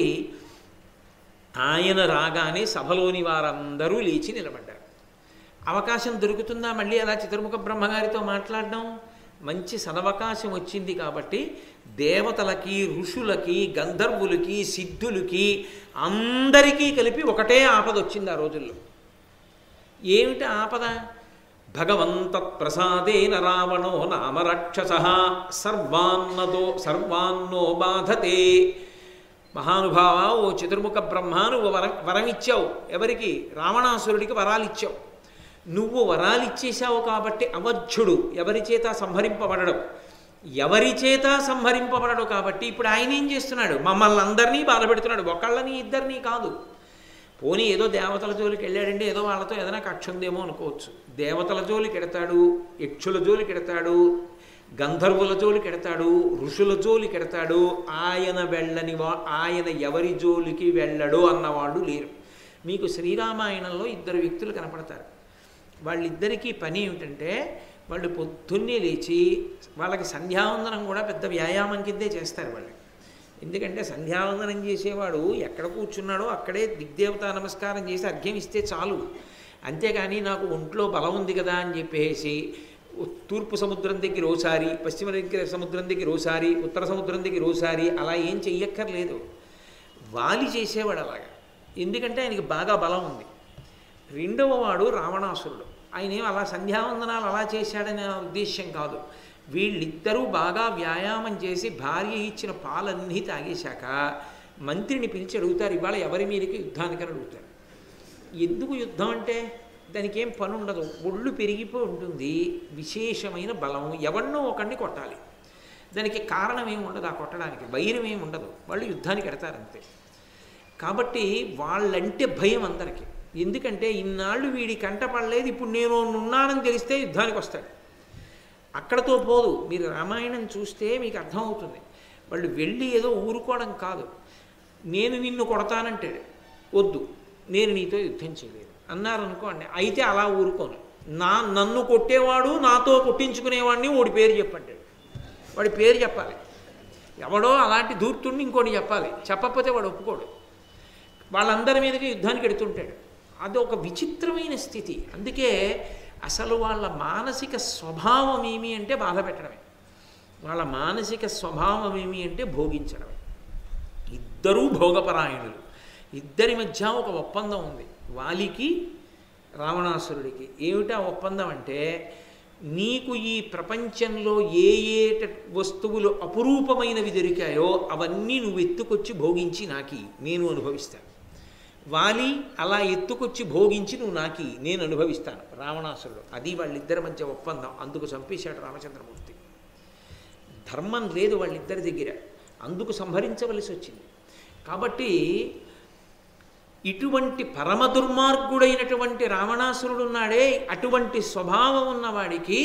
ఆయన రాగానే సభలోని వారందరూ లేచి నిలబడ్డారు. అవకాశం దొరుకుతుందా మళ్ళీ అలా చతుర్ముఖ బ్రహ్మగారితో మాట్లాడడం? మంచి సదవకాశం వచ్చింది కాబట్టి దేవతలకి, ఋషులకి, గంధర్వులకి, సిద్ధులకి అందరికీ కలిపి ఒకటే ఆపద వచ్చింది ఆ రోజుల్లో. ఏమిటి ఆపద? భగవంత ప్రసాదేన రావణో నామరాక్షస సర్వాన్నదో సర్వాన్నో బాధతే. మహానుభావ, ఓ చతుర్ముఖ బ్రహ్మ, నువ్వు వరం వరమిచ్చావు. ఎవరికి? రావణాసురుడికి వరాలిచ్చావు. నువ్వు వరాలిచ్చేశావు కాబట్టి అవధ్యుడు ఎవరి చేత సంహరింపబడడు, ఎవరి చేత సంహరింపబడడు. కాబట్టి ఇప్పుడు ఆయన ఏం చేస్తున్నాడు? మమ్మల్ని అందరినీ బాధపెడుతున్నాడు, ఒకళ్ళని ఇద్దరినీ కాదు. పోనీ ఏదో దేవతల జోలికి వెళ్ళాడండి, ఏదో వాళ్ళతో ఏదైనా కక్ష ఉందేమో అనుకోవచ్చు. దేవతల జోలికి ఎడతాడు, యక్షుల జోలికి ఎడతాడు, గంధర్వుల జోలికి ఎడతాడు, ఋషుల జోలికి ఎడతాడు. ఆయన వెళ్ళని వా ఆయన ఎవరి జోలికి వెళ్ళడు అన్నవాళ్ళు లేరు. మీకు శ్రీరామాయణంలో ఇద్దరు వ్యక్తులు కనపడతారు. వాళ్ళిద్దరికీ పని ఏమిటంటే, వాళ్ళు పొద్దున్నే లేచి వాళ్ళకి సంధ్యావందనం కూడా పెద్ద వ్యాయామం కిందే చేస్తారు వాళ్ళు. ఎందుకంటే సంధ్యావందనం చేసేవాడు ఎక్కడ కూర్చున్నాడో అక్కడే దిగ్దేవతా నమస్కారం చేసి అర్ఘ్యం ఇస్తే చాలు. అంతేగాని నాకు ఒంట్లో బలం ఉంది కదా అని చెప్పేసి తూర్పు సముద్రం దగ్గర ఓసారి, పశ్చిమ దగ్గర సముద్రం దగ్గర ఓసారి, ఉత్తర సముద్రం దగ్గర ఓసారి అలా ఏం చెయ్యక్కర్లేదు. వాలి చేసేవాడు అలాగా, ఎందుకంటే ఆయనకి బాగా బలం ఉంది. రెండవ వాడు రావణాసురుడు. ఆయన ఏం అలా సంధ్యావందనాలు అలా చేశాడనే ఉద్దేశ్యం కాదు. వీళ్ళిద్దరూ బాగా వ్యాయామం చేసి భార్య ఇచ్చిన పాలన్నీ తాగేశాక మంత్రిని పిలిచి అడుగుతారు, ఇవాళ ఎవరి మీదకి యుద్ధానికని అడుగుతారు. ఎందుకు యుద్ధం అంటే దానికి ఏం పని ఉండదు, ఒళ్ళు పెరిగిపోయి ఉంటుంది, విశేషమైన బలం, ఎవరినో ఒకరిని కొట్టాలి. దానికి కారణం ఏమి ఉండదు, ఆ కొట్టడానికి వైరం ఏమి ఉండదు, వాళ్ళు యుద్ధానికి ఎడతారు అంతే. కాబట్టి వాళ్ళంటే భయం అందరికీ. ఎందుకంటే ఇన్నాళ్ళు వీడి కంట పడలేదు, ఇప్పుడు నేను ఉన్నానని తెలిస్తే యుద్ధానికి వస్తాడు. అక్కడతో పోదు, మీరు రామాయణం చూస్తే మీకు అర్థమవుతుంది. వాళ్ళు వెళ్ళి ఏదో ఊరుకోవడం కాదు, నేను నిన్ను కొడతానంటాడు, వద్దు నేను నీతో యుద్ధం చేయలేదు అన్నారనుకోండి, అయితే అలా ఊరుకోను, నా నన్ను కొట్టేవాడు నాతో కొట్టించుకునేవాడిని వాడి పేరు చెప్పంటాడు. వాడి పేరు చెప్పాలి, ఎవడో అలాంటి ధూర్తుడిని ఇంకోటి చెప్పాలి, చెప్పకపోతే వాడు ఒప్పుకోడు. వాళ్ళందరి మీదకి యుద్ధానికి ఎడుతుంటాడు. అది ఒక విచిత్రమైన స్థితి. అందుకే అసలు వాళ్ళ మానసిక స్వభావం ఏమి అంటే బాధ పెట్టడమే, వాళ్ళ మానసిక స్వభావం ఏమి అంటే భోగించడమే. ఇద్దరూ భోగపరాయణులు, ఇద్దరి మధ్య ఒక ఒప్పందం ఉంది, వాలికి రావణాసురుడికి. ఏమిటా ఒప్పందం అంటే, నీకు ఈ ప్రపంచంలో ఏ ఏ వస్తువులు అపురూపమైనవి దొరికాయో అవన్నీ నువ్వు ఎత్తుకొచ్చి భోగించి నాకి నేను అనుభవిస్తాను. వాలి అలా ఎత్తుకొచ్చి భోగించి నువ్వు నాకి నేను అనుభవిస్తాను, రావణాసురుడు. అది వాళ్ళిద్దరి మధ్య ఒప్పందం. అందుకు చంపేశాడు రామచంద్రమూర్తి. ధర్మం లేదు వాళ్ళిద్దరి దగ్గర, అందుకు సంహరించవలసి వచ్చింది. కాబట్టి ఇటువంటి పరమ దుర్మార్గుడైనటువంటి రావణాసురుడున్నాడే, అటువంటి స్వభావం ఉన్నవాడికి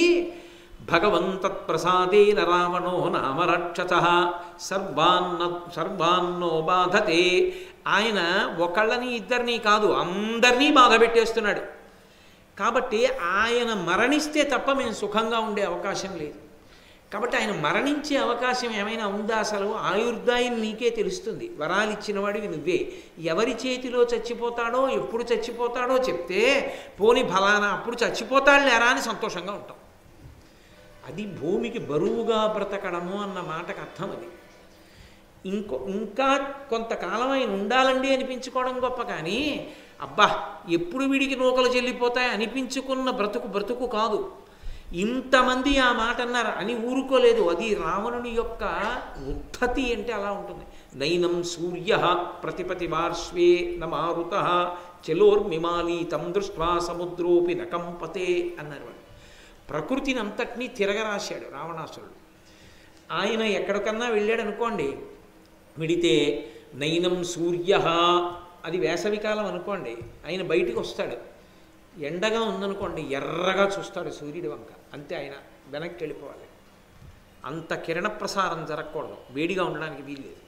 భగవంతత్ప్రసాదేన రావణో నామరక్షతః సర్వాన్న సర్వాన్నో బాధతే. ఆయన ఒకళ్ళని ఇద్దరిని కాదు, అందరినీ బాధ పెట్టేస్తున్నాడు. కాబట్టి ఆయన మరణిస్తే తప్ప మేము సుఖంగా ఉండే అవకాశం లేదు. కాబట్టి ఆయన మరణించే అవకాశం ఏమైనా ఉందా? అసలు ఆయుర్దాయం నీకే తెలుస్తుంది, వరాలు ఇచ్చినవాడివి నువ్వే. ఎవరి చేతిలో చచ్చిపోతాడో ఎప్పుడు చచ్చిపోతాడో చెప్తే పోని ఫలానా అప్పుడు చచ్చిపోతాడు లేరా అని సంతోషంగా ఉంటాం. అది భూమికి బరువుగా బ్రతకడము అన్న మాటకు అర్థం. అది ఇంకో ఇంకా కొంతకాలం ఆయన ఉండాలండి అనిపించుకోవడం గొప్ప, కానీ అబ్బా ఎప్పుడు వీడికి నూకలు చెల్లిపోతాయి అనిపించుకున్న బ్రతుకు బ్రతుకు కాదు. ఇంతమంది ఆ మాట అన్నారు అని ఊరుకోలేదు. అది రావణుని యొక్క ఉద్ధతి అంటే అలా ఉంటుంది. నైనం సూర్య ప్రతిపతి పార్శ్వే న మారుతః చలోర్మిమాలీతం దృష్ట్వా సముద్రోపి నకంపతే అన్నారు వాళ్ళు. ప్రకృతిని అంతటినీ తిరగరాశాడు రావణాసురుడు. ఆయన ఎక్కడికన్నా వెళ్ళాడు అనుకోండి, విడితే నైనం సూర్య, అది వేసవికాలం అనుకోండి, ఆయన బయటికి వస్తాడు, ఎండగా ఉందనుకోండి ఎర్రగా చూస్తాడు సూర్యుడి వంక, అంతే ఆయన వెనక్కి వెళ్ళిపోవాలి. అంత కిరణ ప్రసారం జరగకూడదు, వేడిగా ఉండడానికి వీల్లేదు.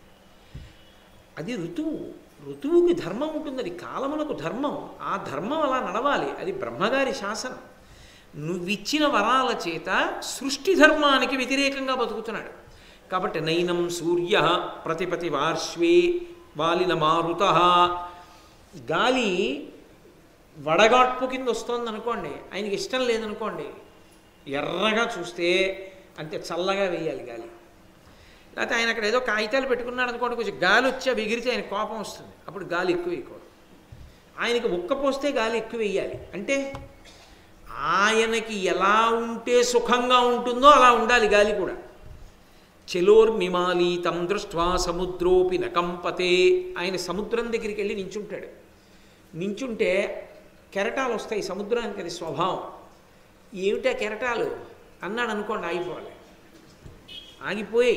అది ఋతువు, ఋతువుకి ధర్మం ఉంటుంది, అది కాలములకు ధర్మం. ఆ ధర్మం అలా నడవాలి, అది బ్రహ్మగారి శాసనం. నువ్విచ్చిన వరాల చేత సృష్టి ధర్మానికి వ్యతిరేకంగా బతుకుతున్నాడు. కాబట్టి నైనం సూర్య ప్రతిపతి పార్శ్వే వాలిన మారుతః. గాలి వడగాడ్పు కింద వస్తుంది అనుకోండి, ఆయనకి ఇష్టం లేదనుకోండి, ఎర్రగా చూస్తే అంతే చల్లగా వేయాలి గాలి. లేకపోతే ఆయన అక్కడ ఏదో కాగితాలు పెట్టుకున్నాడు అనుకోండి, కొంచెం గాలి వచ్చి అవి ఎగిరితే ఆయన కోపం వస్తుంది, అప్పుడు గాలి ఎక్కువ వేయకూడదు. ఆయనకి ఉక్క పోస్తే గాలి ఎక్కువ వేయాలి. అంటే ఆయనకి ఎలా ఉంటే సుఖంగా ఉంటుందో అలా ఉండాలి గాలి కూడా. చలోర్మిమాలీతం దృష్ట్వా సముద్రోపి నకంపతే. ఆయన సముద్రం దగ్గరికి వెళ్ళి నించుంటాడు. నించుంటే కెరటాలు వస్తాయి సముద్రానికి, అది స్వభావం. ఏమిటా కెరటాలు అన్నాడు అనుకోండి, ఆగిపోవాలి. ఆగిపోయి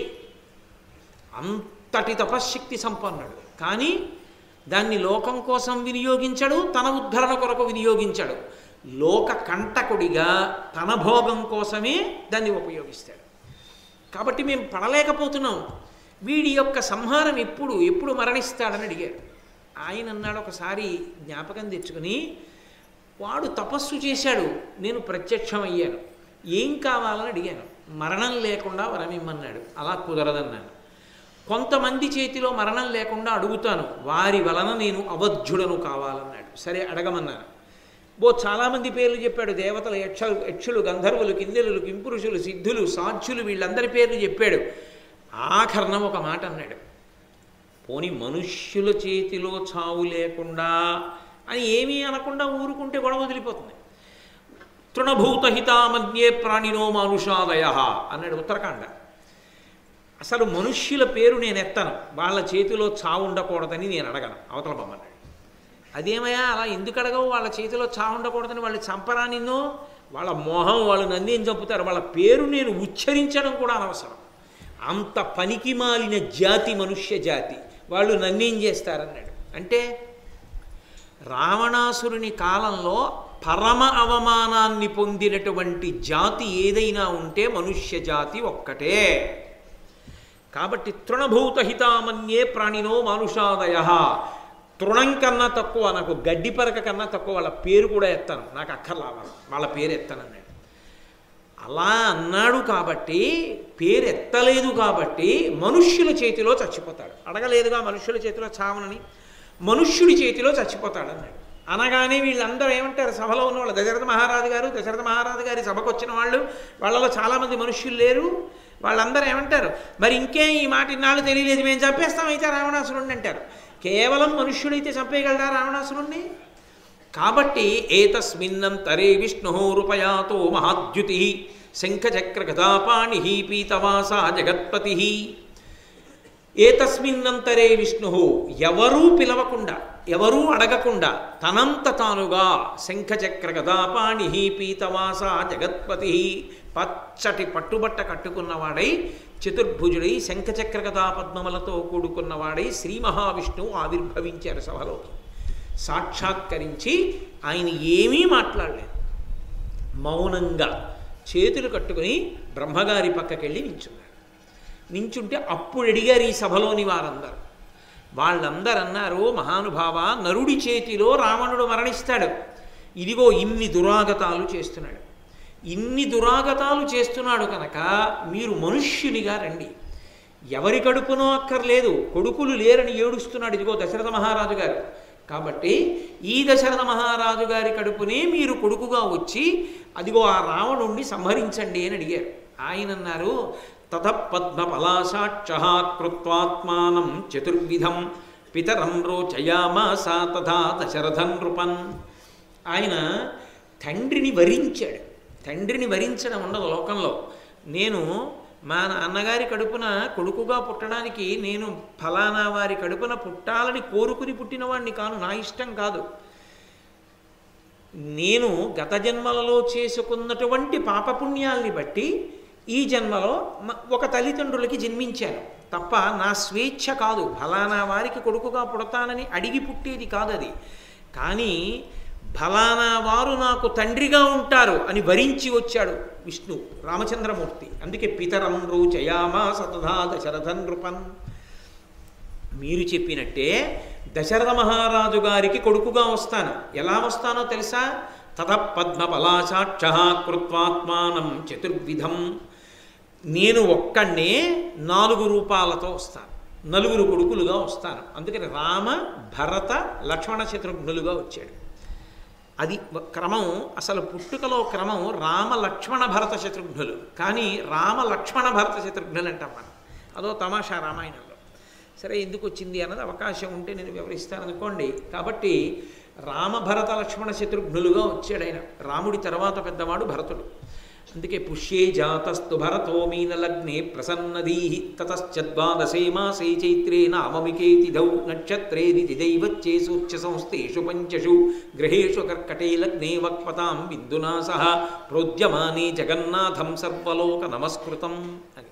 అంతటి తపశ్శక్తి సంపన్నుడు, కానీ దాన్ని లోకం కోసం వినియోగించడు, తన ఉద్ధరణ కొరకు వినియోగించాడు. లోక కంటకుడిగా తన భోగం కోసమే దాన్ని ఉపయోగిస్తాడు. కాబట్టి మేము పడలేకపోతున్నాం. వీడి యొక్క సంహారం ఎప్పుడు ఎప్పుడు మరణిస్తాడని అడిగారు. ఆయన అన్నాడు ఒకసారి జ్ఞాపకం తెచ్చుకుని, వాడు తపస్సు చేశాడు, నేను ప్రత్యక్షమయ్యాను, ఏం కావాలని అడిగాను, మరణం లేకుండా వరమిమ్మన్నాడు. అలా కుదరదన్నాను. కొంతమంది చేతిలో మరణం లేకుండా అడుగుతాను, వారి వలన నేను అవధ్యుడను కావాలన్నాడు. సరే అడగమన్నాను. బో చాలామంది పేర్లు చెప్పాడు, దేవతలు, యక్షలు, యక్షులు, గంధర్వులు, కిందెలు, కింపురుషులు, సిద్ధులు, సాధ్యులు, వీళ్ళందరి పేర్లు చెప్పాడు. ఆఖరణం ఒక మాట అన్నాడు, పోని మనుష్యుల చేతిలో చావు లేకుండా అని ఏమీ అనకుండా ఊరుకుంటే గొడవ వదిలిపోతుంది. తృణభూతహితామన్యే ప్రాణినో మానుషాదయ అన్నాడు ఉత్తరాఖండ. అసలు మనుష్యుల పేరు నేను ఎత్తను, వాళ్ళ చేతిలో చావు ఉండకూడదని నేను అడగను, అవతల బొమ్మన్నాడు. అదేమయ్యా అలా ఎందుకు అడగవు, వాళ్ళ చేతిలో చావుండకూడదని వాళ్ళు చంపరా నిన్ను, వాళ్ళ మోహం వాళ్ళు నన్ను ఏం చంపుతారు, వాళ్ళ పేరు నేను ఉచ్చరించడం కూడా అనవసరం, అంత పనికి మాలిన జాతి మనుష్య జాతి, వాళ్ళు నన్నేం చేస్తారన్నాడు. అంటే రావణాసురుని కాలంలో పరమ అవమానాన్ని పొందినటువంటి జాతి ఏదైనా ఉంటే మనుష్య జాతి ఒక్కటే. కాబట్టి తృణభూత హితామన్యే ప్రాణినో మానుషాదయ, తృణం కన్నా తక్కువ, నాకు గడ్డి పరక కన్నా తక్కువ వాళ్ళ పేరు కూడా ఎత్తాను, నాకు అక్కర్లా వాళ్ళ పేరు ఎత్తానన్నాడు. అలా అన్నాడు కాబట్టి, పేరు ఎత్తలేదు కాబట్టి మనుష్యుల చేతిలో చచ్చిపోతాడు. అడగలేదుగా మనుష్యుల చేతిలో చావనని, మనుష్యుడి చేతిలో చచ్చిపోతాడు అన్నాడు. అనగానే వీళ్ళందరూ ఏమంటారు, సభలో ఉన్న వాళ్ళు, దశరథ మహారాజు గారు దశరథ మహారాజు గారి సభకు వచ్చిన వాళ్ళు, వాళ్ళలో చాలామంది మనుష్యులు లేరు, వాళ్ళందరూ ఏమంటారు, మరి ఇంకేం ఈ మాట ఇన్నాళ్ళు తెలియలేదు, మేము చంపేస్తాం అయితే రావణాసురుణ్ణి అంటారు. కేవలం మనుష్యుడైతే చంపేయగలడా రావణాసురుణ్ణి? కాబట్టి ఏతస్మిన్నంతరే విష్ణు రూపయాతో మహాద్యుతి శంఖచక్ర గదాపాణి పీతవాసా జగత్పతి. ఏతస్మిన్నంతరే విష్ణు, ఎవరూ పిలవకుండా ఎవరూ అడగకుండా తనంత తానుగా శంఖచక్ర గదాపాణి పీతవాస జగత్పతి, పచ్చటి పట్టుబట్ట కట్టుకున్నవాడై చతుర్భుజుడై శంఖచక్ర గదా పద్మములతో కూడుకున్నవాడై శ్రీ మహావిష్ణువు ఆవిర్భవించారు సభలోకి. సాక్షాత్కరించి ఆయన ఏమీ మాట్లాడలేదు, మౌనంగా చేతులు కట్టుకుని బ్రహ్మగారి పక్కకెళ్ళి నించున్నాడు. నించుంటే అప్పుడు అడిగారు ఈ సభలోని వారందరూ. వాళ్ళందరూ అన్నారు, మహానుభావ, నరుడి చేతిలో రావణుడు మరణిస్తాడు, ఇదిగో ఇన్ని దురాగతాలు చేస్తున్నాడు, ఇన్ని దురాగతాలు చేస్తున్నాడు కనుక మీరు మనుష్యునిగా రండి. ఎవరి కడుపునో అక్కర్లేదు, కొడుకులు లేరని ఏడుస్తున్నాడు ఇదిగో దశరథ మహారాజు గారు, కాబట్టి ఈ దశరథ మహారాజు గారి కడుపునే మీరు కొడుకుగా వచ్చి అదిగో ఆ రావణుణ్ణి సంహరించండి అని అడిగారు. ఆయన అన్నారు, తత పద్మ పలాశాక్ష కృత్వాత్మానం చతుర్విధం పితరం రోచయామాసా తథా దశరథం నృపన్. ఆయన తండ్రిని వరించాడు. తండ్రిని వరించడం ఉండదు లోకంలో. నేను మా నాన్నగారి కడుపున కొడుకుగా పుట్టడానికి నేను ఫలానా వారి కడుపున పుట్టాలని కోరుకుని పుట్టినవాడిని కాను, నా ఇష్టం కాదు. నేను గత జన్మలలో చేసుకున్నటువంటి పాపపుణ్యాల్ని బట్టి ఈ జన్మలో ఒక తల్లిదండ్రులకి జన్మించాను తప్ప నా స్వేచ్ఛ కాదు, ఫలానా వారికి కొడుకుగా పుడతానని అడిగి పుట్టేది కాదు అది. కానీ ఫలానా వారు నాకు తండ్రిగా ఉంటారు అని వరించి వచ్చాడు విష్ణు రామచంద్రమూర్తి. అందుకే పితరం రోచయామాస తథా దశరథం నృపన్. మీరు చెప్పినట్టే దశరథ మహారాజు గారికి కొడుకుగా వస్తాను. ఎలా వస్తానో తెలుసా? తత పద్మ పలాశాక్ష కృత్వాత్మానం చతుర్విధం. నేను ఒక్కడే నాలుగు రూపాలతో వస్తాను, నలుగురు కొడుకులుగా వస్తాను. అందుకని రామ భరత లక్ష్మణ శత్రుఘ్నులుగా వచ్చాడు. అది క్రమం, అసలు పుట్టుకలో క్రమం రామ లక్ష్మణ భరత శత్రుఘ్నులు, కానీ రామ లక్ష్మణ భరత శత్రుఘ్నులు అంటాం మనం. అదో తమాషా రామాయణంలో. సరే, ఎందుకు వచ్చింది అన్నది అవకాశం ఉంటే నేను వివరిస్తాను అనుకోండి. కాబట్టి రామభరత లక్ష్మణ శత్రుఘ్నులుగా వచ్చాడు ఆయన. రాముడి తర్వాత పెద్దవాడు భరతుడు. అందుకే పుష్యే జాతస్తు భరతో మీనలగ్నే ప్రసన్నదీ తతశ్చద్వాదశే మాసే చైత్రే నామమికే తిథౌ నక్షత్రేది తిథైవచ్చే సూచ్య సంస్థేషు పంచషు గ్రహేషు కర్కటే లగ్నే వక్పతాం బిందునా సహ ప్రోద్యమానే జగన్నాథం సర్వలోక నమస్కృతం అని.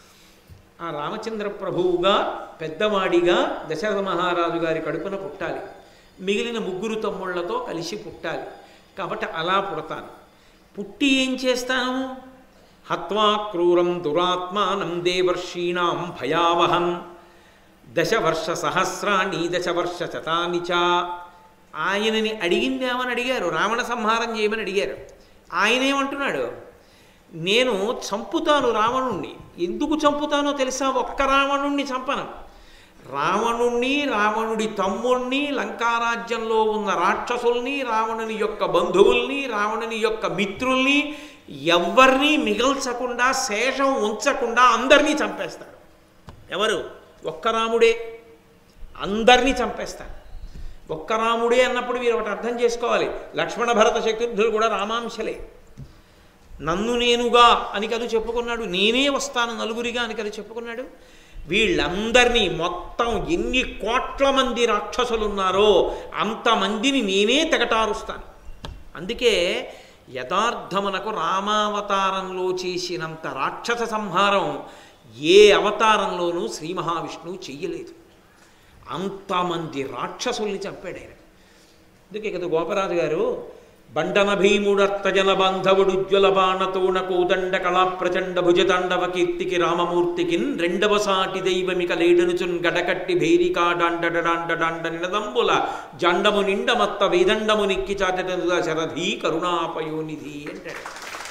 ఆ రామచంద్ర ప్రభువుగా పెద్దవాడిగా దశరథ మహారాజు గారి కడుపున పుట్టాలి, మిగిలిన ముగ్గురు తమ్ముళ్లతో కలిసి పుట్టాలి. కాబట్టి అలా పుడతాను. పుట్టి ఏం చేస్తాను? హత్వా క్రూరం దురాత్మానం దేవర్షీణాం భయావహన్ దశవర్ష సహస్రాణి దశవర్ష శతాని చ. ఆయనని అడిగిందేమని అడిగారు, రావణ సంహారం చేయమని అడిగారు. ఆయనేమంటున్నాడు, నేను చంపుతాను రావణుణ్ణి. ఎందుకు చంపుతానో తెలుసా? ఒక్క రావణుణ్ణి చంపను, రావణుణ్ణి, రావణుడి తమ్ముణ్ణి, లంకారాజ్యంలో ఉన్న రాక్షసుల్ని, రావణుని యొక్క బంధువుల్ని, రావణుని యొక్క మిత్రుల్ని, ఎవరిని మిగల్చకుండా శేషం ఉంచకుండా అందరినీ చంపేస్తాడు. ఎవరు? ఒక్క రాముడే. అందరినీ చంపేస్తాడు. ఒక్క రాముడే అన్నప్పుడు మీరు ఒకటి అర్థం చేసుకోవాలి, లక్ష్మణ భరత శత్రుఘ్నులు కూడా రామాంశలే. నన్ను నేనుగా అని కదా చెప్పుకున్నాడు, నేనే వస్తాను నలుగురిగా అని కదా చెప్పుకున్నాడు. వీళ్ళందరినీ మొత్తం ఎన్ని కోట్ల మంది రాక్షసులున్నారో అంతమందిని నేనే తెగటారుస్తాను. అందుకే యథార్థమునకు రామావతారంలో చేసినంత రాక్షస సంహారం ఏ అవతారంలోనూ శ్రీ మహావిష్ణువు చెయ్యలేదు. అంతమంది రాక్షసుల్ని చంపాడు ఆయన. అందుకే కదా గోపరాజు గారు బండన భీముడర్తజన బాంధవుడు జ్వల బాణతోణ కోదండ కళా ప్రచండ భుజతాండవ కీర్తికి రామమూర్తికిన్ రెండవ సాటి దైవమిక లేడనుచున్ గడకట్టి భేరికా డాండ డాండ నినదంబుల జండము నిండమత్త వేదండము నిక్కి చాటద శరధీ కరుణాపయోనిధి అంటాడు.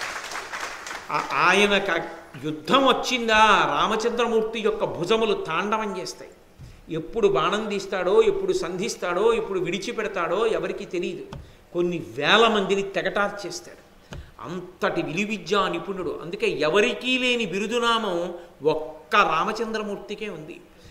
ఆయన యుద్ధం వచ్చిందా రామచంద్రమూర్తి యొక్క భుజములు తాండవం చేస్తాయి. ఎప్పుడు బాణం తీస్తాడో, ఎప్పుడు సంధిస్తాడో, ఎప్పుడు విడిచిపెడతాడో ఎవరికి తెలియదు. కొన్ని వేల మందిని తెగటార్చేస్తాడు. అంతటి విలువిద్యా నిపుణుడు. అందుకే ఎవరికీ లేని బిరుదునామం ఒక్క రామచంద్రమూర్తికే ఉంది.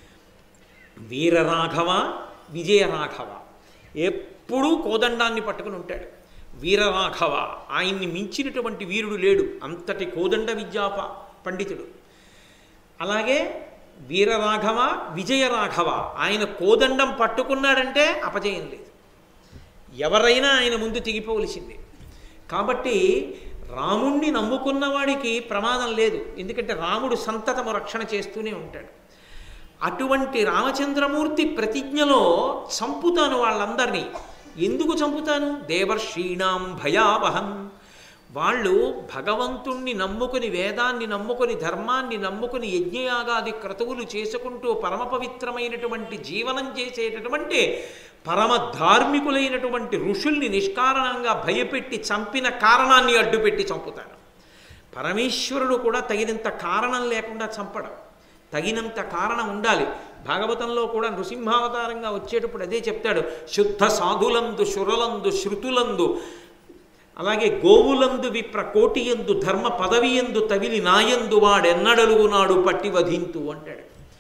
వీరరాఘవ, విజయరాఘవ. ఎప్పుడూ కోదండాన్ని పట్టుకుని ఉంటాడు. వీరరాఘవ, ఆయన్ని మించినటువంటి వీరుడు లేడు. అంతటి కోదండ విద్యా పండితుడు. అలాగే వీరరాఘవ, విజయరాఘవ. ఆయన కోదండం పట్టుకున్నాడంటే అపజయం లేదు. ఎవరైనా ఆయన ముందు తెగిపోవలసిందే. కాబట్టి రాముణ్ణి నమ్ముకున్న వాడికి ప్రమాదం లేదు. ఎందుకంటే రాముడు సంతతము రక్షణ చేస్తూనే ఉంటాడు. అటువంటి రామచంద్రమూర్తి ప్రతిజ్ఞలో చంపుతాను వాళ్ళందరినీ. ఎందుకు చంపుతాను? దేవర్షీణాం భయావహం. వాళ్ళు భగవంతుణ్ణి నమ్ముకుని, వేదాన్ని నమ్ముకుని, ధర్మాన్ని నమ్ముకుని యజ్ఞయాగాది క్రతువులు చేసుకుంటూ పరమ పవిత్రమైనటువంటి జీవనం చేసేటటువంటి పరమ ధార్మికులైనటువంటి ఋషుల్ని నిష్కారణంగా భయపెట్టి చంపిన కారణాన్ని అడ్డుపెట్టి చంపుతాడు. పరమేశ్వరుడు కూడా తగినంత కారణం లేకుండా చంపడం. తగినంత కారణం ఉండాలి. భాగవతంలో కూడా నృసింహావతారంగా వచ్చేటప్పుడు అదే చెప్తాడు. శుద్ధ సాధులందు, శురలందు, శృతులందు, అలాగే గోవులందు, విప్ర కోటియందు, ధర్మ పదవియందు తవిలి నాయందు వాడెన్నడలుగునాడు పట్టి వధింతు అంటాడు.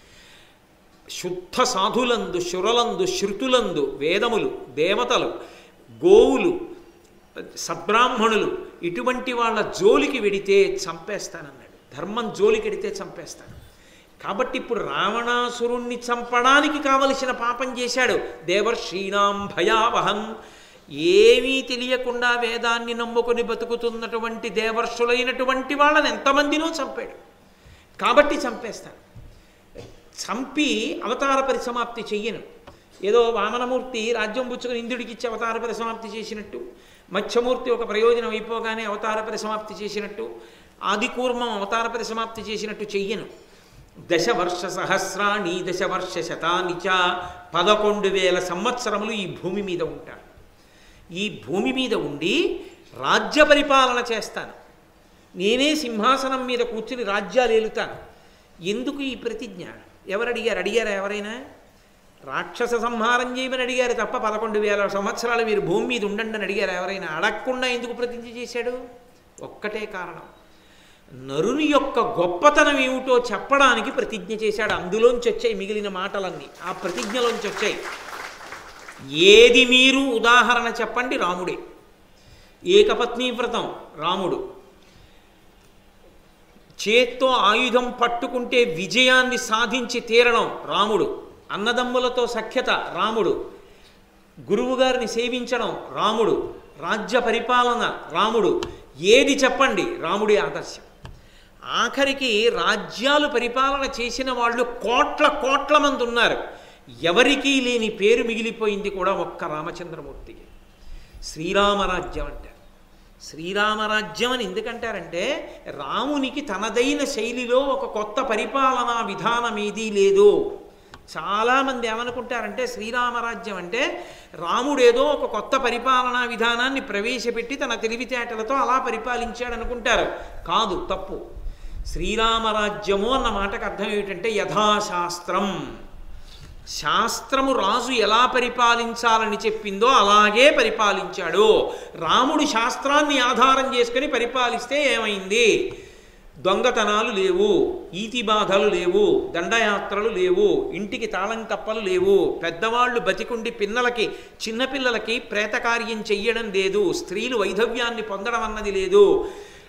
శుద్ధ సాధులందు, శురలందు, శృతులందు, వేదములు, దేవతలు, గోవులు, సద్బ్రాహ్మణులు, ఇటువంటి వాళ్ళ జోలికి వెడితే చంపేస్తానన్నాడు. ధర్మం జోలికి వెడితే చంపేస్తాను. కాబట్టి ఇప్పుడు రావణాసురుణ్ణి చంపడానికి కావలసిన పాపం చేశాడు. దేవర్షీణాం భయావహం. ఏమీ తెలియకుండా వేదాన్ని నమ్ముకొని బతుకుతున్నటువంటి దేవర్షులైనటువంటి వాళ్ళని ఎంతమందినో చంపాడు. కాబట్టి చంపేస్తాను. చంపి అవతార పరిసమాప్తి చెయ్యను. ఏదో వామనమూర్తి రాజ్యం పుచ్చుకొని ఇంద్రుడికి ఇచ్చి అవతార పరిసమాప్తి చేసినట్టు, మత్స్యమూర్తి ఒక ప్రయోజనం అయిపోగానే అవతార పరిసమాప్తి చేసినట్టు, ఆదికూర్మం అవతార పరిసమాప్తి చేసినట్టు చెయ్యను. దశవర్ష సహస్రాణి దశవర్ష శతాని చ. పదకొండు వేల సంవత్సరములు ఈ భూమి మీద ఉంటాను. ఈ భూమి మీద ఉండి రాజ్య పరిపాలన చేస్తాను. నేనే సింహాసనం మీద కూర్చుని రాజ్యాలు ఏలుతాను. ఎందుకు ఈ ప్రతిజ్ఞ? ఎవరు అడిగారు? అడిగారా ఎవరైనా? రాక్షస సంహారం చేయమని అడిగారు తప్ప పదకొండు వేల సంవత్సరాలు మీరు భూమి మీద ఉండండి అని అడిగారు ఎవరైనా? అడగకుండా ఎందుకు ప్రతిజ్ఞ చేశాడు? ఒక్కటే కారణం. నరుని యొక్క గొప్పతనం ఏమిటో చెప్పడానికి ప్రతిజ్ఞ చేశాడు. అందులోంచి వచ్చాయి మిగిలిన మాటలన్నీ, ఆ ప్రతిజ్ఞలోంచి వచ్చాయి. ఏది మీరు ఉదాహరణ చెప్పండి, రాముడే. ఏకపత్నీ వ్రతం రాముడు. చేత్తో ఆయుధం పట్టుకుంటే విజయాన్ని సాధించి తీరడం రాముడు. అన్నదమ్ములతో సఖ్యత రాముడు. గురువుగారిని సేవించడం రాముడు. రాజ్య పరిపాలన రాముడు. ఏది చెప్పండి, రాముడి ఆదర్శం. ఆఖరికి రాజ్యాలు పరిపాలన చేసిన వాళ్ళు కోట్ల కోట్ల మంది ఉన్నారు. ఎవరికీ లేని పేరు మిగిలిపోయింది కూడా ఒక్క రామచంద్రమూర్తికి. శ్రీరామరాజ్యం అంటారు. శ్రీరామరాజ్యం అని ఎందుకంటారంటే రామునికి తనదైన శైలిలో ఒక కొత్త పరిపాలనా విధానం ఏదీ లేదు. చాలామంది ఏమనుకుంటారంటే శ్రీరామరాజ్యం అంటే రాముడేదో ఒక కొత్త పరిపాలనా విధానాన్ని ప్రవేశపెట్టి తన తెలివితేటలతో అలా పరిపాలించాడు అనుకుంటారు. కాదు, తప్పు. శ్రీరామరాజ్యము అన్న మాటకు అర్థం ఏమిటంటే యథాశాస్త్రం. శాస్త్రము రాజు ఎలా పరిపాలించాలని చెప్పిందో అలాగే పరిపాలించాడు. రాముడు శాస్త్రాన్ని ఆధారం చేసుకుని పరిపాలిస్తే ఏమైంది? దొంగతనాలు లేవు, ఈతి బాధలు లేవు, దండయాత్రలు లేవు, ఇంటికి తాళం కప్పలు లేవు, పెద్దవాళ్ళు బతికుండి పిల్లలకి చిన్నపిల్లలకి ప్రేతకార్యం చెయ్యడం లేదు, స్త్రీలు వైధవ్యాన్ని పొందడం అన్నది లేదు.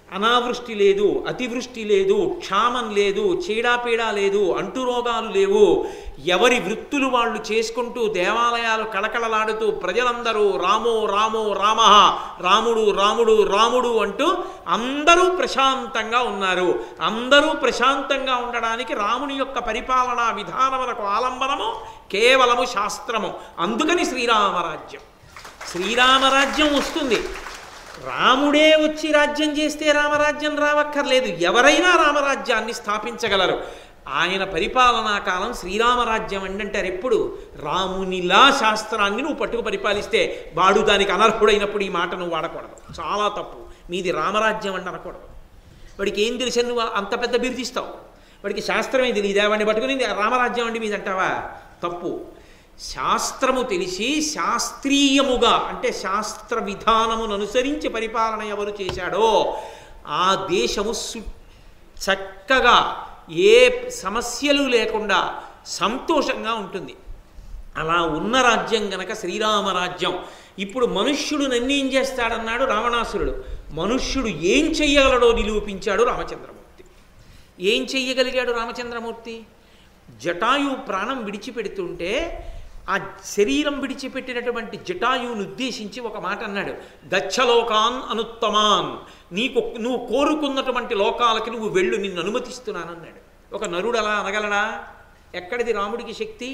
అనావృష్టి లేదు, అతివృష్టి లేదు, క్షామం లేదు, చీడాపీడా లేదు, అంటురోగాలు లేవు. ఎవరి వృత్తులు వాళ్ళు చేసుకుంటూ దేవాలయాలు కళకళలాడుతూ ప్రజలందరూ రామో రామో రామ, రాముడు రాముడు రాముడు అంటూ అందరూ ప్రశాంతంగా ఉన్నారు. అందరూ ప్రశాంతంగా ఉండడానికి రాముని యొక్క పరిపాలనా విధానములకు ఆలంబనము కేవలము శాస్త్రము. అందుకని శ్రీరామరాజ్యం. శ్రీరామరాజ్యం వస్తుంది. రాముడే వచ్చి రాజ్యం చేస్తే రామరాజ్యం రావక్కర్లేదు. ఎవరైనా రామరాజ్యాన్ని స్థాపించగలరు. ఆయన పరిపాలనా కాలం శ్రీరామరాజ్యం అంటారు. ఎప్పుడు రామునిలా శాస్త్రాన్ని నువ్వు పట్టుకు పరిపాలిస్తే వాడు దానికి అనర్హుడైనప్పుడు ఈ మాట నువ్వు వాడకూడదు. చాలా తప్పు. మీది రామరాజ్యం అంటే అనకూడదు. వాడికి ఏం తెలిసి నువ్వు అంత పెద్ద బిరుదిస్తావు? వాడికి శాస్త్రమే తెలియదా? వాడిని పట్టుకుని రామరాజ్యం అండి మీద అంటావా? తప్పు. శాస్త్రము తెలిసి శాస్త్రీయముగా అంటే శాస్త్ర విధానమును అనుసరించి పరిపాలన ఎవరు చేశాడో ఆ దేశము సు చక్కగా ఏ సమస్యలు లేకుండా సంతోషంగా ఉంటుంది. అలా ఉన్న రాజ్యం గనక శ్రీరామరాజ్యం. ఇప్పుడు మనుష్యుడు నన్నేం చేస్తాడన్నాడు రావణాసురుడు. మనుష్యుడు ఏం చెయ్యగలడో నిరూపించాడు రామచంద్రమూర్తి. ఏం చెయ్యగలిగాడు రామచంద్రమూర్తి? జటాయు ప్రాణం విడిచిపెడుతుంటే ఆ శరీరం విడిచిపెట్టినటువంటి జటాయువును ఉద్దేశించి ఒక మాట అన్నాడు, గచ్చలోకాన్ అనుత్తమాన్, నీకు నువ్వు కోరుకున్నటువంటి లోకాలకి నువ్వు వెళ్ళు, నిన్ను అనుమతిస్తున్నానన్నాడు. ఒక నరుడు అలా అనగలడా? ఎక్కడిది రాముడికి శక్తి?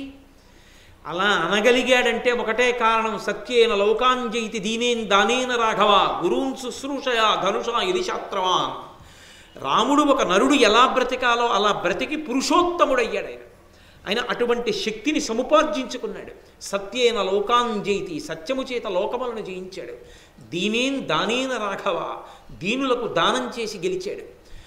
అలా అనగలిగాడంటే ఒకటే కారణం, సత్యేన లోకాంజయితి దీనేన్ దానేన రాఘవ గురూన్ శుశ్రూషయా ధనుషా ఇది శాస్త్రవాన్. రాముడు ఒక నరుడు ఎలా బ్రతికాలో అలా బ్రతికి పురుషోత్తముడయ్యాడు. ఆయన ఆయన అటువంటి శక్తిని సముపార్జించుకున్నాడు. సత్యేన లోకాంజయితి, సత్యము చేత లోకములను జయించాడు. దీనేన్ దానేన రాఘవ, దీనులకు దానం చేసి గెలిచాడు.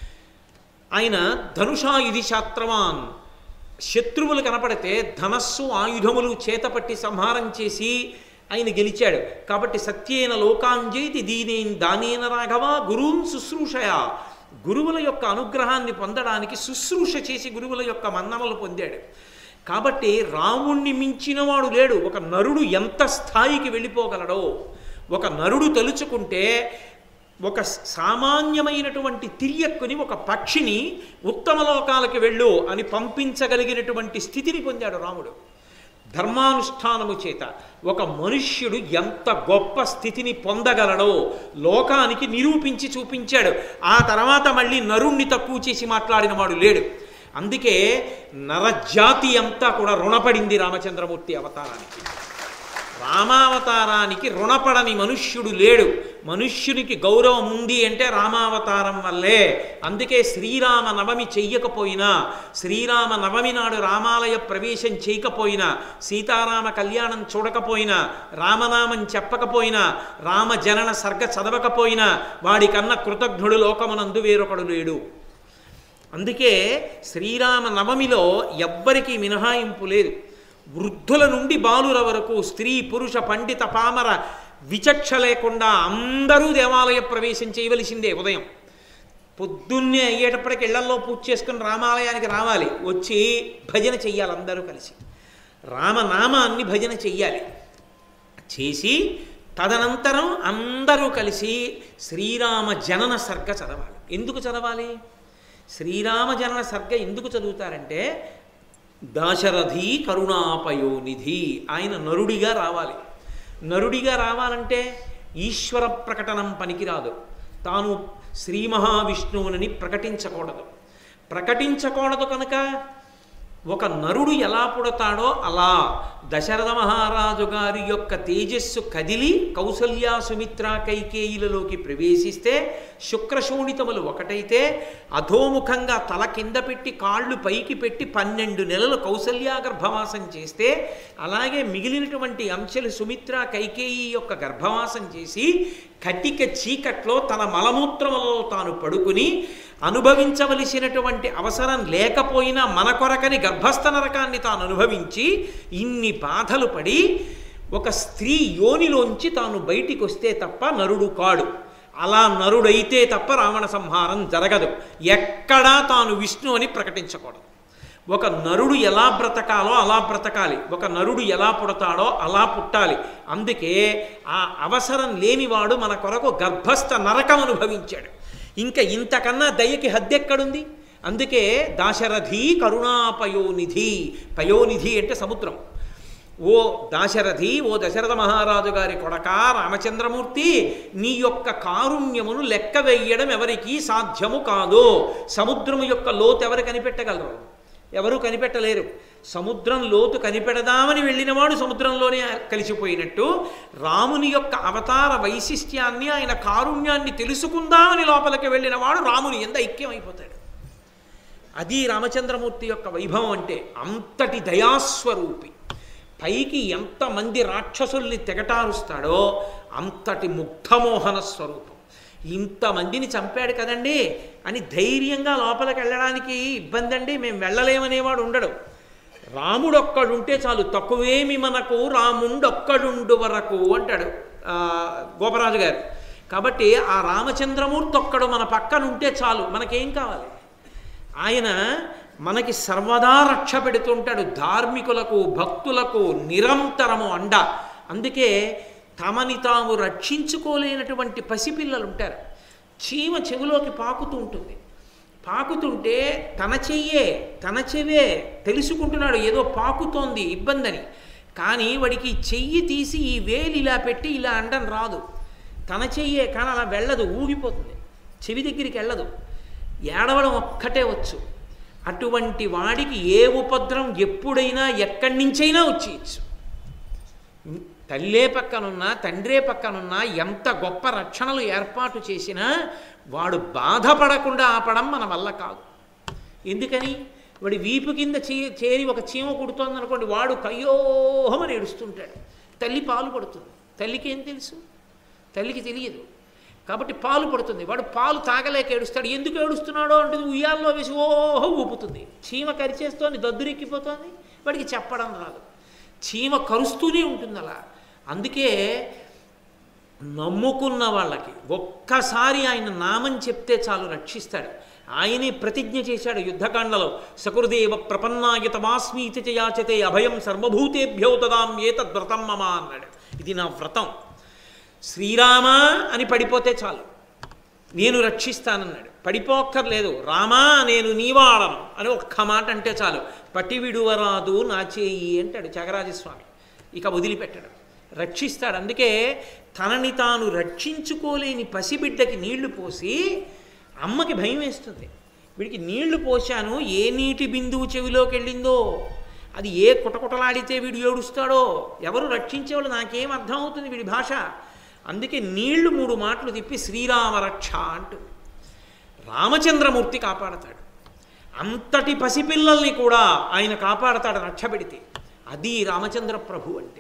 ఆయన ధనుషా ఇది శాస్త్రవాన్, శత్రువులు కనపడితే ధనస్సు ఆయుధములు చేతపట్టి సంహారం చేసి ఆయన గెలిచాడు. కాబట్టి సత్యేన లోకాంజయితి దీనేన్ దానేన రాఘవ గురూన్ శుశ్రూషయ, గురువుల యొక్క అనుగ్రహాన్ని పొందడానికి శుశ్రూష చేసి గురువుల యొక్క మన్ననలు పొందాడు. కాబట్టి రాముణ్ణి మించినవాడు లేడు. ఒక నరుడు ఎంత స్థాయికి వెళ్ళిపోగలడో, ఒక నరుడు తలుచుకుంటే ఒక సామాన్యమైనటువంటి తిరియక్కుని, ఒక పక్షిని ఉత్తమ లోకాలకి వెళ్ళు అని పంపించగలిగినటువంటి స్థితిని పొందాడు రాముడు. ధర్మానుష్ఠానము చేత ఒక మనుష్యుడు ఎంత గొప్ప స్థితిని పొందగలడో లోకానికి నిరూపించి చూపించాడు. ఆ తర్వాత మళ్ళీ నరుణ్ణి తక్కువ చేసి మాట్లాడిన వాడు లేడు. అందుకే నరజాతి అంతా కూడా రుణపడింది రామచంద్రమూర్తి అవతారానికి. రామావతారానికి రుణపడని మనుష్యుడు లేడు. మనుష్యునికి గౌరవం ఉంది అంటే రామావతారం వల్లే. అందుకే శ్రీరామ నవమి చెయ్యకపోయినా, శ్రీరామ నవమి నాడు రామాలయ ప్రవేశం చేయకపోయినా, సీతారామ కళ్యాణం చూడకపోయినా, రామనామం చెప్పకపోయినా, రామ జనన సర్గ చదవకపోయినా వాడికన్నా కృతజ్ఞుడు లోకమునందు వేరొకడు లేడు. అందుకే శ్రీరామ నవమిలో ఎవ్వరికీ మినహాయింపు లేదు. వృద్ధుల నుండి బాలుర వరకు, స్త్రీ పురుష పండిత పామర విచక్ష లేకుండా అందరూ దేవాలయ ప్రవేశం చేయవలసిందే. ఉదయం పొద్దున్నే అయ్యేటప్పటికి ఇళ్లల్లో పూజ చేసుకుని రామాలయానికి రావాలి. వచ్చి భజన చెయ్యాలి. అందరూ కలిసి రామనామాన్ని భజన చెయ్యాలి. చేసి తదనంతరం అందరూ కలిసి శ్రీరామ జనన సర్గ చదవాలి. ఎందుకు చదవాలి? శ్రీరామ జనన సర్గ ఎందుకు చదువుతారంటే, దాశరథి కరుణాపయోనిధి, ఆయన నరుడిగా రావాలి. నరుడిగా రావాలంటే ఈశ్వర ప్రకటనం పనికిరాదు. తాను శ్రీ మహావిష్ణువుని ప్రకటించకూడదు. ప్రకటించకూడదు కనుక ఒక నరుడు ఎలా పుడతాడో అలా దశరథ మహారాజు గారి యొక్క తేజస్సు కదిలి కౌసల్య సుమిత్ర కైకేయులలోకి ప్రవేశిస్తే, శుక్రశోణితములు ఒకటైతే అధోముఖంగా తల కింద పెట్టి కాళ్ళు పైకి పెట్టి పన్నెండు నెలలు కౌసల్య గర్భవాసం చేస్తే, అలాగే మిగిలినటువంటి అంశలు సుమిత్ర కైకేయి యొక్క గర్భవాసం చేసి కటిక చీకట్లో తన మలమూత్రములలో తాను పడుకుని అనుభవించవలసినటువంటి అవసరం లేకపోయినా మన కొరకని గర్భస్థ నరకాన్ని తాను అనుభవించి ఇన్ని బాధలు పడి ఒక స్త్రీ యోనిలోంచి తాను బయటికి వస్తే తప్ప నరుడు కాడు. అలా నరుడైతే తప్ప రావణ సంహారం జరగదు. ఎక్కడా తాను విష్ణు అని ప్రకటించకూడదు. ఒక నరుడు ఎలా బ్రతకాలో అలా బ్రతకాలి. ఒక నరుడు ఎలా పుడతాడో అలా పుట్టాలి. అందుకే ఆ అవసరం లేనివాడు మన కొరకు గర్భస్థ నరకం అనుభవించాడు. ఇంకా ఇంతకన్నా దయకి హద్దెక్కడుంది? అందుకే దాశరథి కరుణాపయోనిధి. పయోనిధి అంటే సముద్రం. ఓ దాశరథి, ఓ దశరథ మహారాజు గారి కొడక రామచంద్రమూర్తి, నీ యొక్క కారుణ్యమును లెక్క వెయ్యడం ఎవరికి సాధ్యము కాదు. సముద్రము యొక్క లోతు ఎవరు కనిపెట్టగలరు? ఎవరు కనిపెట్టలేరు. సముద్రం లోతు కనిపెడదామని వెళ్ళినవాడు సముద్రంలోనే కలిసిపోయినట్టు, రాముని యొక్క అవతార వైశిష్ట్యాన్ని, ఆయన కారుణ్యాన్ని తెలుసుకుందామని లోపలికి వెళ్ళినవాడు రాముని ఎంత ఐక్యమైపోతాడు. అది రామచంద్రమూర్తి యొక్క వైభవం అంటే. అంతటి దయాస్వరూపి. పైకి ఎంతమంది రాక్షసుల్ని తెగటారుస్తాడో అంతటి ముగ్ధమోహన స్వరూపం. ఇంతమందిని చంపాడు కదండి అని ధైర్యంగా లోపలికి వెళ్ళడానికి ఇబ్బంది అండి, మేము వెళ్ళలేమనేవాడు ఉండడు. రాముడొక్కడుంటే చాలు, తక్కువేమి మనకు రాముండొక్కడుండు వరకు అంటాడు గోపరాజు గారు. కాబట్టి ఆ రామచంద్రమూర్తి ఒక్కడు మన పక్కన ఉంటే చాలు, మనకేం కావాలి? ఆయన మనకి సర్వదా రక్ష పెడుతుంటాడు. ధార్మికులకు, భక్తులకు నిరంతరము అండ. అందుకే తమని తాము రక్షించుకోలేనటువంటి పసిపిల్లలు ఉంటారు. చీమ చెవిలోకి పాకుతూ ఉంటుంది. పాకుతుంటే తన చెయ్యే, తన చెవే తెలుసుకుంటున్నాడు ఏదో పాకుతోంది ఇబ్బందని. కానీ వాడికి చెయ్యి తీసి ఈ వేలు ఇలా పెట్టి ఇలా అండం రాదు. తన చెయ్యే, కానీ అలా వెళ్ళదు, ఊగిపోతుంది, చెవి దగ్గరికి వెళ్ళదు. ఏడవడం ఒక్కటే వచ్చు. అటువంటి వాడికి ఏ ఉపద్రవం ఎప్పుడైనా ఎక్కడి నుంచైనా వచ్చేయచ్చు. తల్లే పక్కనున్నా, తండ్రే పక్కనున్నా, ఎంత గొప్ప రక్షణలు ఏర్పాటు చేసినా వాడు బాధపడకుండా ఆపడం మన వల్ల కాదు. ఎందుకని? వాడి వీపు కింద చే చేరి ఒక చీమ కుడుతోందనుకోండి, వాడు కయ్యోహమని ఏడుస్తుంటాడు. తల్లి పాలు పడుతుంది. తల్లికి ఏం తెలుసు? తల్లికి తెలియదు. కాబట్టి పాలు పడుతుంది. వాడు పాలు తాగలేక ఏడుస్తాడు. ఎందుకు ఏడుస్తున్నాడో అంటే ఉయ్యాల్లో వేసి ఓహో ఊపుతుంది. చీమ కరిచేస్తోంది, దద్దురెక్కిపోతోంది, వాడికి చెప్పడం రాదు. చీమ కరుస్తూనే ఉంటుంది అలా. అందుకే నమ్ముకున్న వాళ్ళకి ఒక్కసారి ఆయన నామం చెప్తే చాలు, రక్షిస్తాడు. ఆయనే ప్రతిజ్ఞ చేశాడు యుద్ధకాండలో, సకృదేవ ప్రపన్నాయ తమాస్మీతి చ యాచతే అభయం సర్వభూతేభ్యో దదాం ఏతద్వ్రతం మమ అన్నాడు. ఇది నా వ్రతం. శ్రీరామ అని పడిపోతే చాలు, నేను రక్షిస్తానన్నాడు. పడిపోక్కర్లేదు, రామా నేను నీవాడను అని ఒక్క మాట అంటే చాలు, పట్టి విడువరాదు నా చేయి అంటాడు త్యాగరాజస్వామి. ఇక వదిలిపెట్టడు, రక్షిస్తాడు. అందుకే తనని తాను రక్షించుకోలేని పసిబిడ్డకి నీళ్లు పోసి, అమ్మకి భయం వేస్తుంది, వీడికి నీళ్లు పోశాను, ఏ నీటి బిందువు చెవిలోకి వెళ్ళిందో, అది ఏ కుటకుటలాడితే వీడు ఏడుస్తాడో, ఎవరు రక్షించేవాళ్ళు నాకేం అర్థం అవుతుంది వీడి భాష. అందుకే నీళ్లు మూడు మాటలు తిప్పి శ్రీరామ రక్ష అంటూ రామచంద్రమూర్తి కాపాడతాడు. అంతటి పసిపిల్లల్ని కూడా ఆయన కాపాడతాడు రక్ష పెడితే. అది రామచంద్ర ప్రభు అంటే.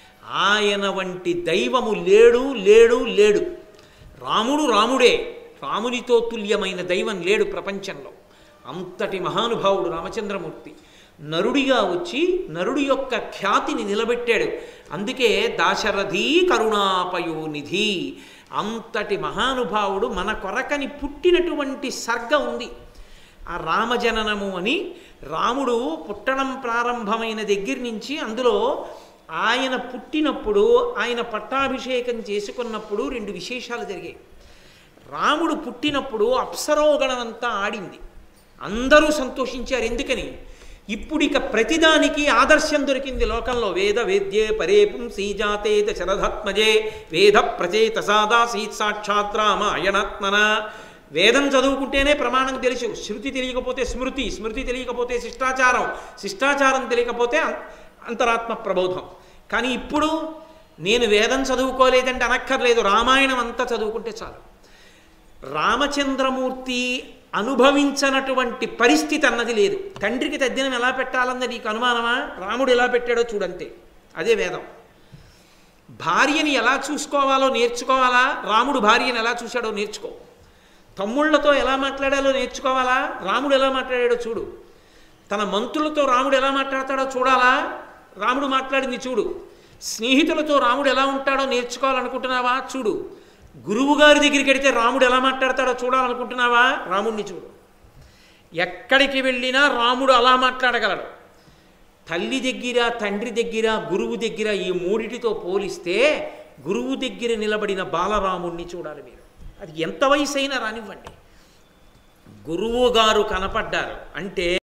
ఆయన వంటి దైవము లేడు లేడు లేడు. రాముడు రాముడే, రామునితో తుల్యమైన దైవం లేడు ప్రపంచంలో. అంతటి మహానుభావుడు రామచంద్రమూర్తి. నరుడిగా వచ్చి నరుడి యొక్క ఖ్యాతిని నిలబెట్టాడు. అందుకే దాశరథి కరుణాపయోనిధి. అంతటి మహానుభావుడు మన కొరకని పుట్టినటువంటి సర్గ ఉంది ఆ రామజననము అని. రాముడు పుట్టడం ప్రారంభమైన దగ్గర నుంచి అందులో ఆయన పుట్టినప్పుడు, ఆయన పట్టాభిషేకం చేసుకున్నప్పుడు రెండు విశేషాలు జరిగాయి. రాముడు పుట్టినప్పుడు అప్సరోగణమంతా ఆడింది, అందరూ సంతోషించారు. ఎందుకని? ఇప్పుడు ఇక ప్రతిదానికి ఆదర్శం దొరికింది లోకంలో. వేద వేద్యే పరే పుంసీ జాతే దశరథాత్మజే వేద ప్రచేత సాదాసీత్ సాక్షాత్ రామాయణాత్మన. వేదం చదువుకుంటేనే ప్రమాణం తెలుసు, శృతి తెలియకపోతే స్మృతి, స్మృతి తెలియకపోతే శిష్టాచారం, శిష్టాచారం తెలియకపోతే అంతరాత్మ ప్రబోధం. కానీ ఇప్పుడు నేను వేదం చదువుకోలేదంటే అనక్కర్లేదు, రామాయణం అంతా చదువుకుంటే చాలు. రామచంద్రమూర్తి అనుభవించనటువంటి పరిస్థితి అన్నది లేదు. తండ్రికి తద్దినం ఎలా పెట్టాలన్నది నీకు అనుమానమా? రాముడు ఎలా పెట్టాడో చూడంతే, అదే వేదం. భార్యని ఎలా చూసుకోవాలో నేర్చుకోవాలా? రాముడు భార్యని ఎలా చూశాడో నేర్చుకో. తమ్ముళ్లతో ఎలా మాట్లాడాలో నేర్చుకోవాలా? రాముడు ఎలా మాట్లాడాడో చూడు. తన మంత్రులతో రాముడు ఎలా మాట్లాడతాడో చూడాలా? రాముడు మాట్లాడింది చూడు. స్నేహితులతో రాముడు ఎలా ఉంటాడో నేర్చుకోవాలనుకుంటున్నావా? చూడు. గురువు గారి దగ్గరికి వెడితే రాముడు ఎలా మాట్లాడతాడో చూడాలనుకుంటున్నావా? రాముడిని చూడు. ఎక్కడికి వెళ్ళినా రాముడు అలా మాట్లాడగలడు. తల్లి దగ్గర, తండ్రి దగ్గర, గురువు దగ్గర ఈ మూడిటితో పోలిస్తే గురువు దగ్గర నిలబడిన బాలరాముణ్ణి చూడాలి మీరు. అది ఎంత వయసు అయినా రానివ్వండి. గురువు గారు కనపడ్డారు అంటే